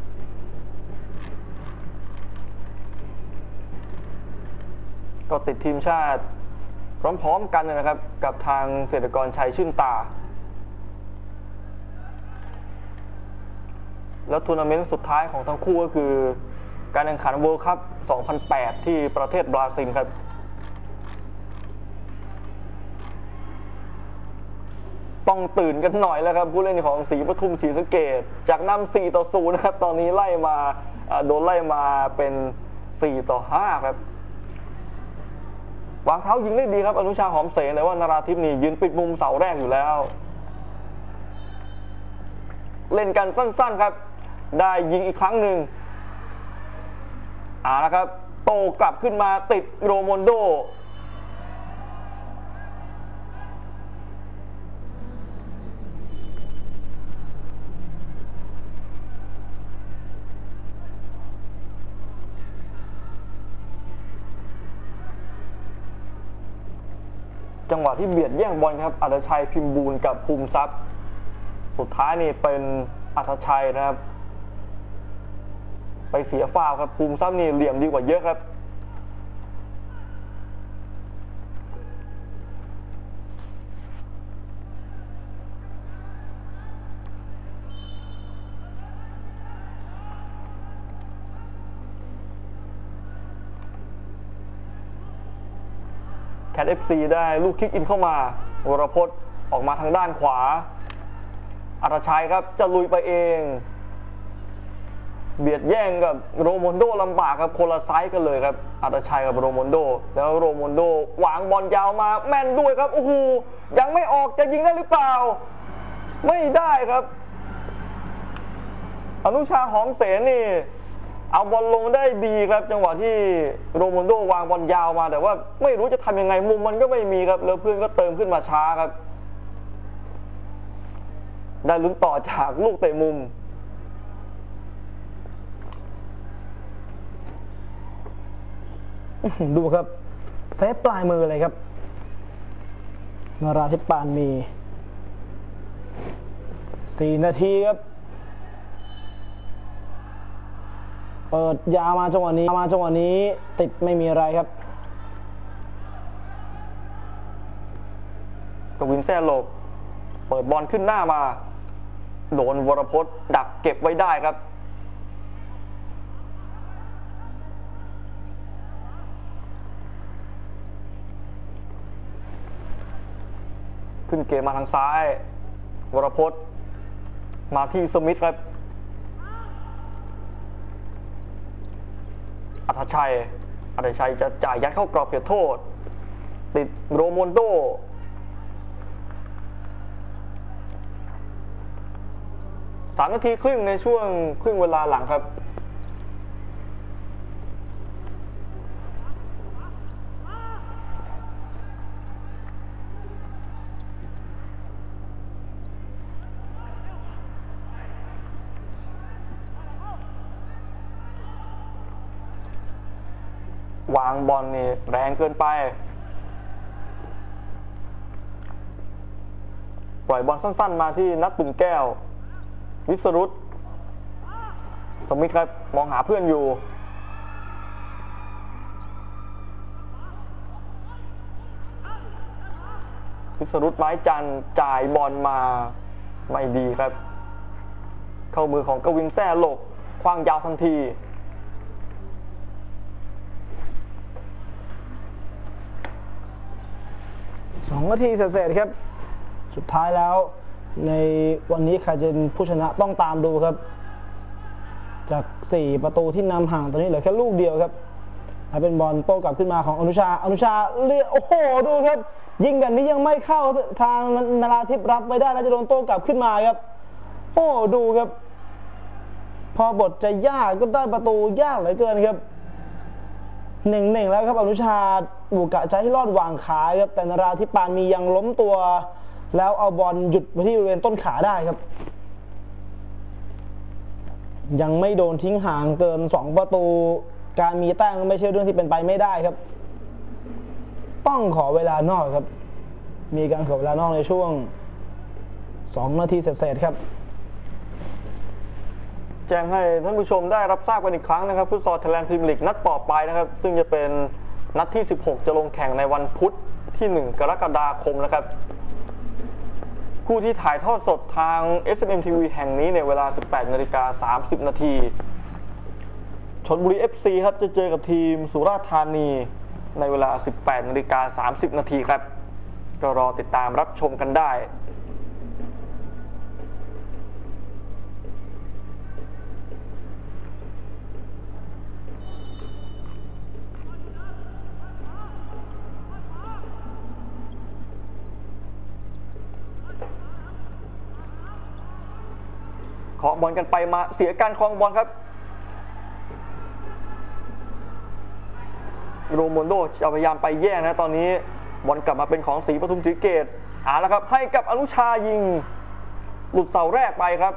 ก็ติดทีมชาติพร้อมๆกันนะครับกับทางเศรษฐกรชัยชื่นตาแล้วทัวร์นาเมนต์สุดท้ายของทั้งคู่ก็คือการแข่งขัน World Cup สองพันแปด ที่ประเทศบราซิลครับต้องตื่นกันหน่อยแล้วครับผู้เล่นของศรีปทุมศรีสะเกษจากนำสี่ต่อศูนย์นะครับตอนนี้ไล่มาโดนไล่มาเป็นสี่ต่อห้าครับวางเท้ายิงได้ดีครับอนุชาหอมเสนแต่ว่านราธิปนี่ยืนปิดมุมเสาแรกอยู่แล้วเล่นกันสั้นๆครับได้ยิงอีกครั้งหนึ่งอ่านะครับโตกลับขึ้นมาติดโรโมนโดจังหวะที่เบียดแย่งบอลครับอัตชัยพิมบูลกับภูมิทรัพย์สุดท้ายนี่เป็นอัตชัยนะครับไปเสียฟาวครับภูมิทรัพย์นี่เหลี่ยมดีกว่าเยอะครับ Cat เอฟ ซี ได้ลูกคิกอินเข้ามาวรพจน์ออกมาทางด้านขวาอัตชัยครับจะลุยไปเองเบียดแย่งกับโรมอนโดลำบากครับคนละไซส์กันเลยครับอัตชัยกับโรมอนโดแล้วโรมอนโดวางบอลยาวมาแม่นด้วยครับโอ้โหยังไม่ออกจะยิงได้หรือเปล่าไม่ได้ครับอนุชาหอมเสนนี่เอาบอลลงได้ดีครับจังหวะที่โรมอนโดวางบอลยาวมาแต่ว่าไม่รู้จะทำยังไงมุมมันก็ไม่มีครับแล้วเพื่อนก็เติมขึ้นมาช้าครับได้ลุ้นต่อจากลูกเตะมุม
ดูครับเซฟปลายมือเลยครับนราธิปปานมีสี่นาทีครับเปิดยาวมาจังหวะนี้มาจังหวะนี้ติดไม่มีอะไรครับ
กวินแซ่หลบเปิดบอลขึ้นหน้ามาโดนวรพจน์ดักเก็บไว้ได้ครับขึ้นเกมมาทางซ้ายวรพจน์มาที่สมิธครับอัธชัยอัธชัยจะจ่ายยัดเข้ากรอบเขตโทษติดโรมอนโดสามนาทีครึ่งในช่วงครึ่งเวลาหลังครับวางบอลนี่แรงเกินไปปล่อยบอลสั้นๆมาที่นัทตุ่มแก้ววิสรุตสมิธครับมองหาเพื่อนอยู่วิสรุตไม้จันจ่ายบอลมาไม่ดีครับเข้ามือของกวินแซ่หลบคว้างยาวทันที
สองนาทีเสร็จๆครับสุดท้ายแล้วในวันนี้ใครจะเป็นผู้ชนะต้องตามดูครับจากสี่ประตูที่นำห่างตอนนี้เหลือแค่ลูกเดียวครับเป็นบอลโต้กลับขึ้นมาของอนุชาอนุชาเลี้ยโอ้โหดูครับยิงแบบนี้ยังไม่เข้าทางนราธิปรับไม่ได้แล้วจะโดนโต้กลับขึ้นมาครับโอ้ดูครับพอบทจะยากก็ได้ประตูยากเหลือเกินครับหนึ่งหนึ่งแล้วครับอนุชาบุกกะใช้ที่รอดวางขาครับแต่นราธิปปานมียังล้มตัวแล้วเอาบอลหยุดไปที่บริเวณต้นขาได้ครับยังไม่โดนทิ้งห่างเกินสองประตูการมีแต้มไม่ใช่เรื่องที่เป็นไปไม่ได้ครับต้องขอเวลานอกครับมีการขอเวลานอกในช่วงสองนาทีเศษๆครับ
แจ้งให้ท่านผู้ชมได้รับทราบกันอีกครั้งนะครับฟุตซอลไทยแลนด์พรีเมียร์ลีกนัดต่อไปนะครับซึ่งจะเป็นนัดที่สิบหกจะลงแข่งในวันพุธที่หนึ่งกรกฎาคมนะครับคู่ที่ถ่ายทอดสดทาง เอส เอ็ม เอ็ม ที วี แห่งนี้ในเวลา สิบแปดนาฬิกาสามสิบนาทีชลบุรี เอฟ ซี ครับจะเจอกับทีมสุราษฎร์ธานีในเวลา สิบแปดนาฬิกาสามสิบนาทีครับก็รอติดตามรับชมกันได้เคาะบอลกันไปมาเสียการครองบอลครับโรมอนโดจะพยายามไปแย่งนะตอนนี้บอลกลับมาเป็นของศรีปทุมศรีเกตอ่าแล้วครับให้กับอนุชายิงหลุดเสาแรกไปครับ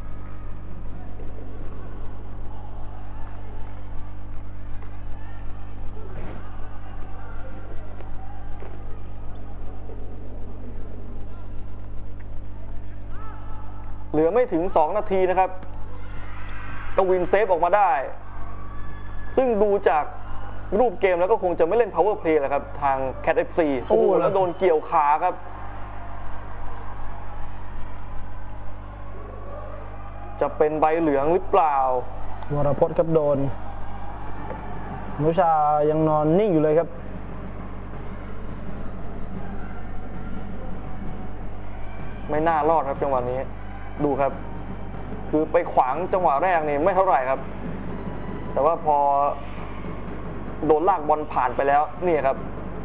เหลือไม่ถึงสองนาทีนะครับกวินเซฟออกมาได้ซึ่งดูจากรูปเกมแล้วก็คงจะไม่เล่น power play แหละครับทาง Cat เอฟ ซี โอ้โหแล้วโดนเกี่ยวขาครับจะเป็นใบเหลืองหรือเปล่าว
รพจน์ครับโดนอนุชายังนอนนิ่งอยู่เลยครับ
ไม่น่ารอดครับจังหวะนี้ดูครับคือไปขวางจังหวะแรกนี่ไม่เท่าไหร่ครับแต่ว่าพอโดนลากบอลผ่านไปแล้วนี่ครับ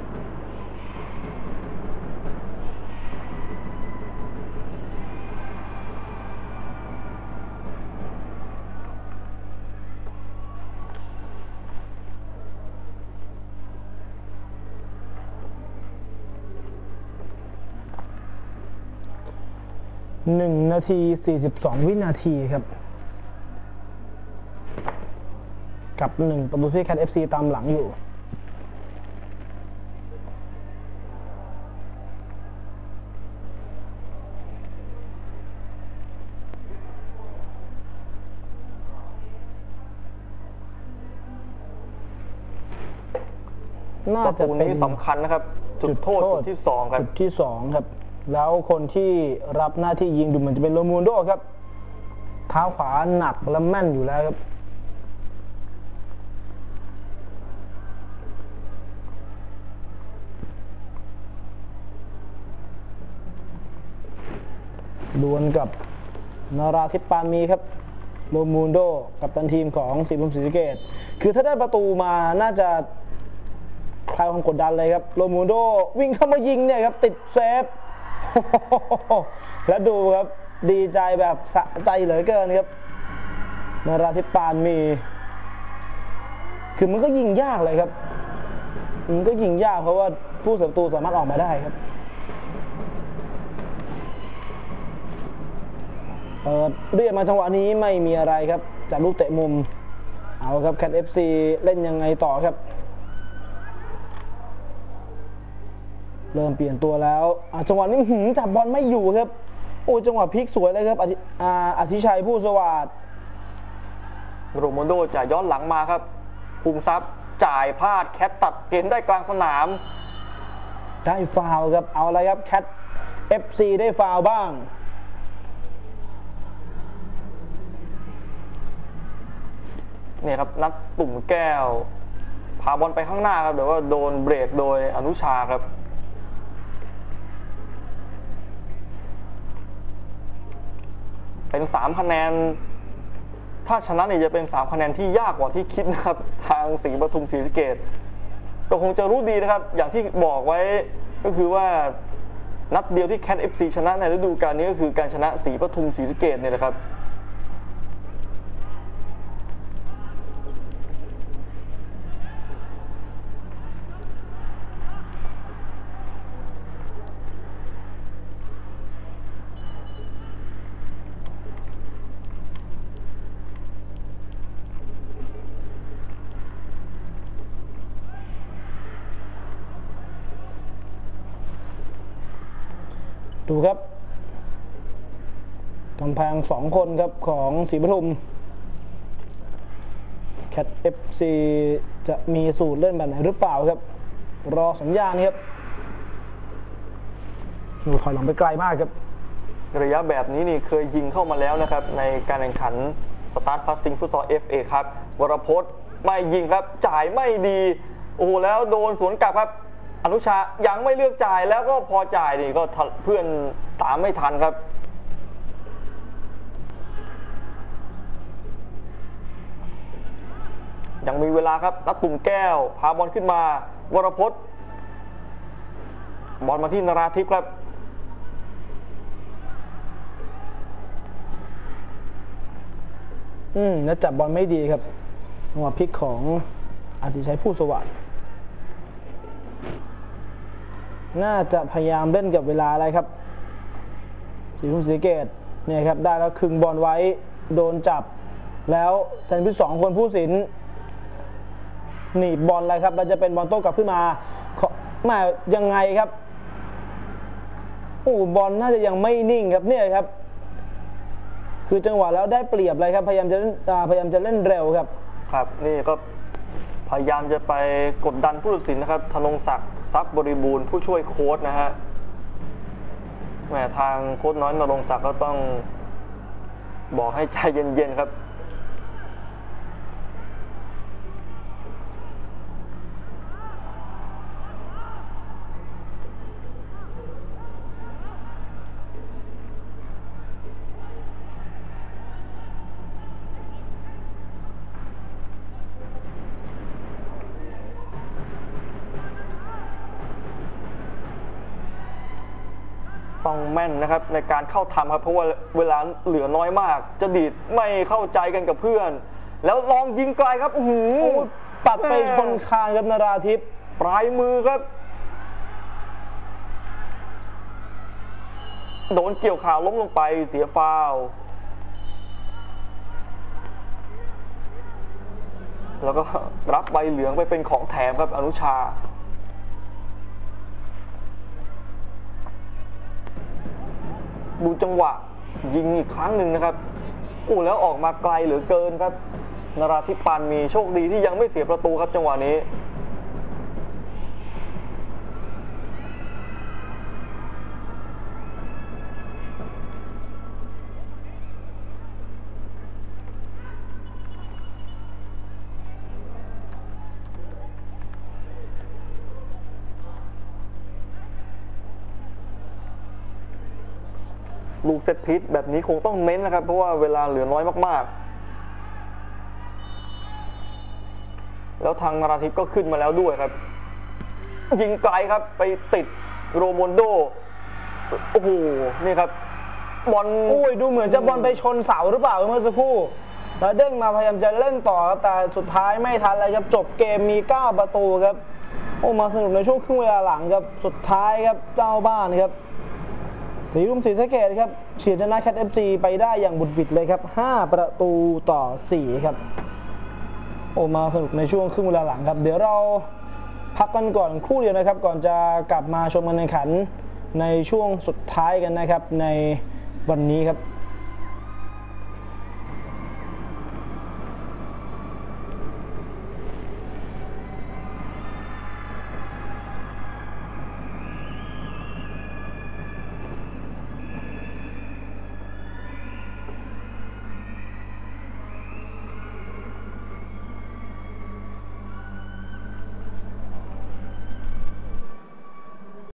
หนึ่งนาทีสี่สิบสองวินาทีครับกับหนึ่งประตูที่แคท เอฟ ซี ตามหลังอยู่น่า
ประ
จะ
ตู
เป็น
นี้สำคัญนะครับจุดโทษจุดที่สองครับ
จุดที่สองครับแล้วคนที่รับหน้าที่ยิงดูเหมือนจะเป็นโรมูลโดครับเท้าขวาหนักและแม่นอยู่แล้วครับดวลกับนาราธิปปามีครับโรมูลโดกับตันทีมของศรีปทุมศรีสะเกษคือถ้าได้ประตูมาน่าจะคลายความกดดันเลยครับโรมูลโดวิ่งเข้ามายิงเนี่ยครับติดเซฟแล้วดูครับดีใจแบบสะใจเหลือเกินครับนาราธิปปามีคือมันก็ยิงยากเลยครับมันก็ยิงยากเพราะว่าผู้ศัตรูสามารถออกมาได้ครับเปิดเรียกมาจังหวะนี้ไม่มีอะไรครับจากลูกเตะมุมเอาครับแคท เอฟ ซี เล่นยังไงต่อครับเริ่มเปลี่ยนตัวแล้วจังหวะนี้หืมจับบอลไม่อยู่ครับโอ้จังหวะพลิกสวยเลยครับอธิชัยผู้สวัสดิ์
โรมูลโดจะย้อนหลังมาครับภูมิทรัพย์จ่ายพลาดแคทตัดเกมได้กลางสนาม
ได้ฟาวล์ครับเอาอะไรครับแคท เอฟ ซี ได้ฟาวล์บ้าง
เนี่ยครับนัดตุ่มแก้วพาบอลไปข้างหน้าครับแต่ว่าโดนเบรกโดยอนุชาครับเป็นสามคะแนนถ้าชนะเนี่ยจะเป็นสามคะแนนที่ยากกว่าที่คิดนะครับทางศรีปทุมศรีสะเกษก็คงจะรู้ดีนะครับอย่างที่บอกไว้ก็คือว่านัดเดียวที่แคท เอฟ ซี ชนะในฤดูกาลนี้ก็คือการชนะศรีปทุมศรีสะเกษเนี่ยนะครับ
ดูครับกำแพงสองคนครับของศรีปทุมแคท เอฟ ซี จะมีสูตรเล่นแบบไหนหรือเปล่าครับรอสัญญาณครับดูถอยหลังไปไกลมากครับ
ระยะแบบนี้นี่เคยยิงเข้ามาแล้วนะครับในการแข่งขันสตาร์ทพาสซิ่งฟุตซอล เอฟ เอ ครับวรพจน์ไม่ยิงครับจ่ายไม่ดีโอ้โหแล้วโดนสวนกลับครับอนุชายังไม่เลือกจ่ายแล้วก็พอจ่ายนี่ก็เพื่อนตามไม่ทันครับยังมีเวลาครับนัดตุ่มแก้วพาบอลขึ้นมาวรพจน์บอลมาที่นราธิปครับ
อืมแล้วจับบอลไม่ดีครับจังหวะพลิกของอธิชัยผู้สวัสดิ์น่าจะพยายามเล่นกับเวลาอะไรครับศรีปทุมศรีสะเกษเนี่ยครับได้แล้วคึงบอลไว้โดนจับแล้วแซนพิสองคนผู้สินหนีบบอลอะไรครับแล้วจะเป็นบอลโต้กลับขึ้นมามายังไงครับโอ้บอลน่าจะยังไม่นิ่งครับเนี่ยครับคือจังหวะแล้วได้เปรียบเลยครับพยายามจะพยายามจะเล่นเร็วครับ
ครับนี่ก็พยายามจะไปกดดันผู้ตัดสินนะครับธนงศักดิ์ทรัพย์บริบูรณ์ผู้ช่วยโค้ชนะฮะแหมทางโค้ชน้อยนรงศักดิ์ก็ต้องบอกให้ใจเย็นๆครับต้องแม่นนะครับในการเข้าทำครับเพราะว่าเวลาเหลือน้อยมาก จะดีดไม่เข้าใจกันกับเพื่อน แล้วลองยิงไกลครับอื้อหือ
ปัดไปชนคานครับนราธิป
ปลายมือครับโดนเกี่ยวขาล้มลงไปเสียฟาวล์แล้วก็รับใบเหลืองไปเป็นของแถมครับอนุชาดูจังหวะยิงอีกครั้งหนึ่งนะครับอู้แล้วออกมาไกลเหลือเกินครับนราธิปปานมีโชคดีที่ยังไม่เสียประตูครับจังหวะนี้ลูกเซตพีซแบบนี้คงต้องเน้นนะครับเพราะว่าเวลาเหลือน้อยมากๆแล้วทางนราธิปก็ขึ้นมาแล้วด้วยครับยิงไกลครับไปติดโรโมนโดโอ้โหนี่ครับบอล
โอ้ยดูเหมือนจะบอลไปชนเสาหรือเปล่าเมื่อสักครู่แล้วเด้งมาพยายามจะเล่นต่อครับแต่สุดท้ายไม่ทันเลยครับจบเกมมีเก้าประตูครับโอ้มาสนุกในช่วงครึ่งเวลาหลังครับสุดท้ายครับเจ้าบ้านครับศรีรุ่งศรีสะเกษครับเฉือนชนะแคท เอฟ ซี ไปได้อย่างบุดบิดเลยครับห้าประตูต่อสี่ครับโอ้มาสนุกในช่วงครึ่งเวลาหลังครับเดี๋ยวเราพักกันก่อนครู่เดียวนะครับก่อนจะกลับมาชมการแข่งขันในช่วงสุดท้ายกันนะครับในวันนี้ครับ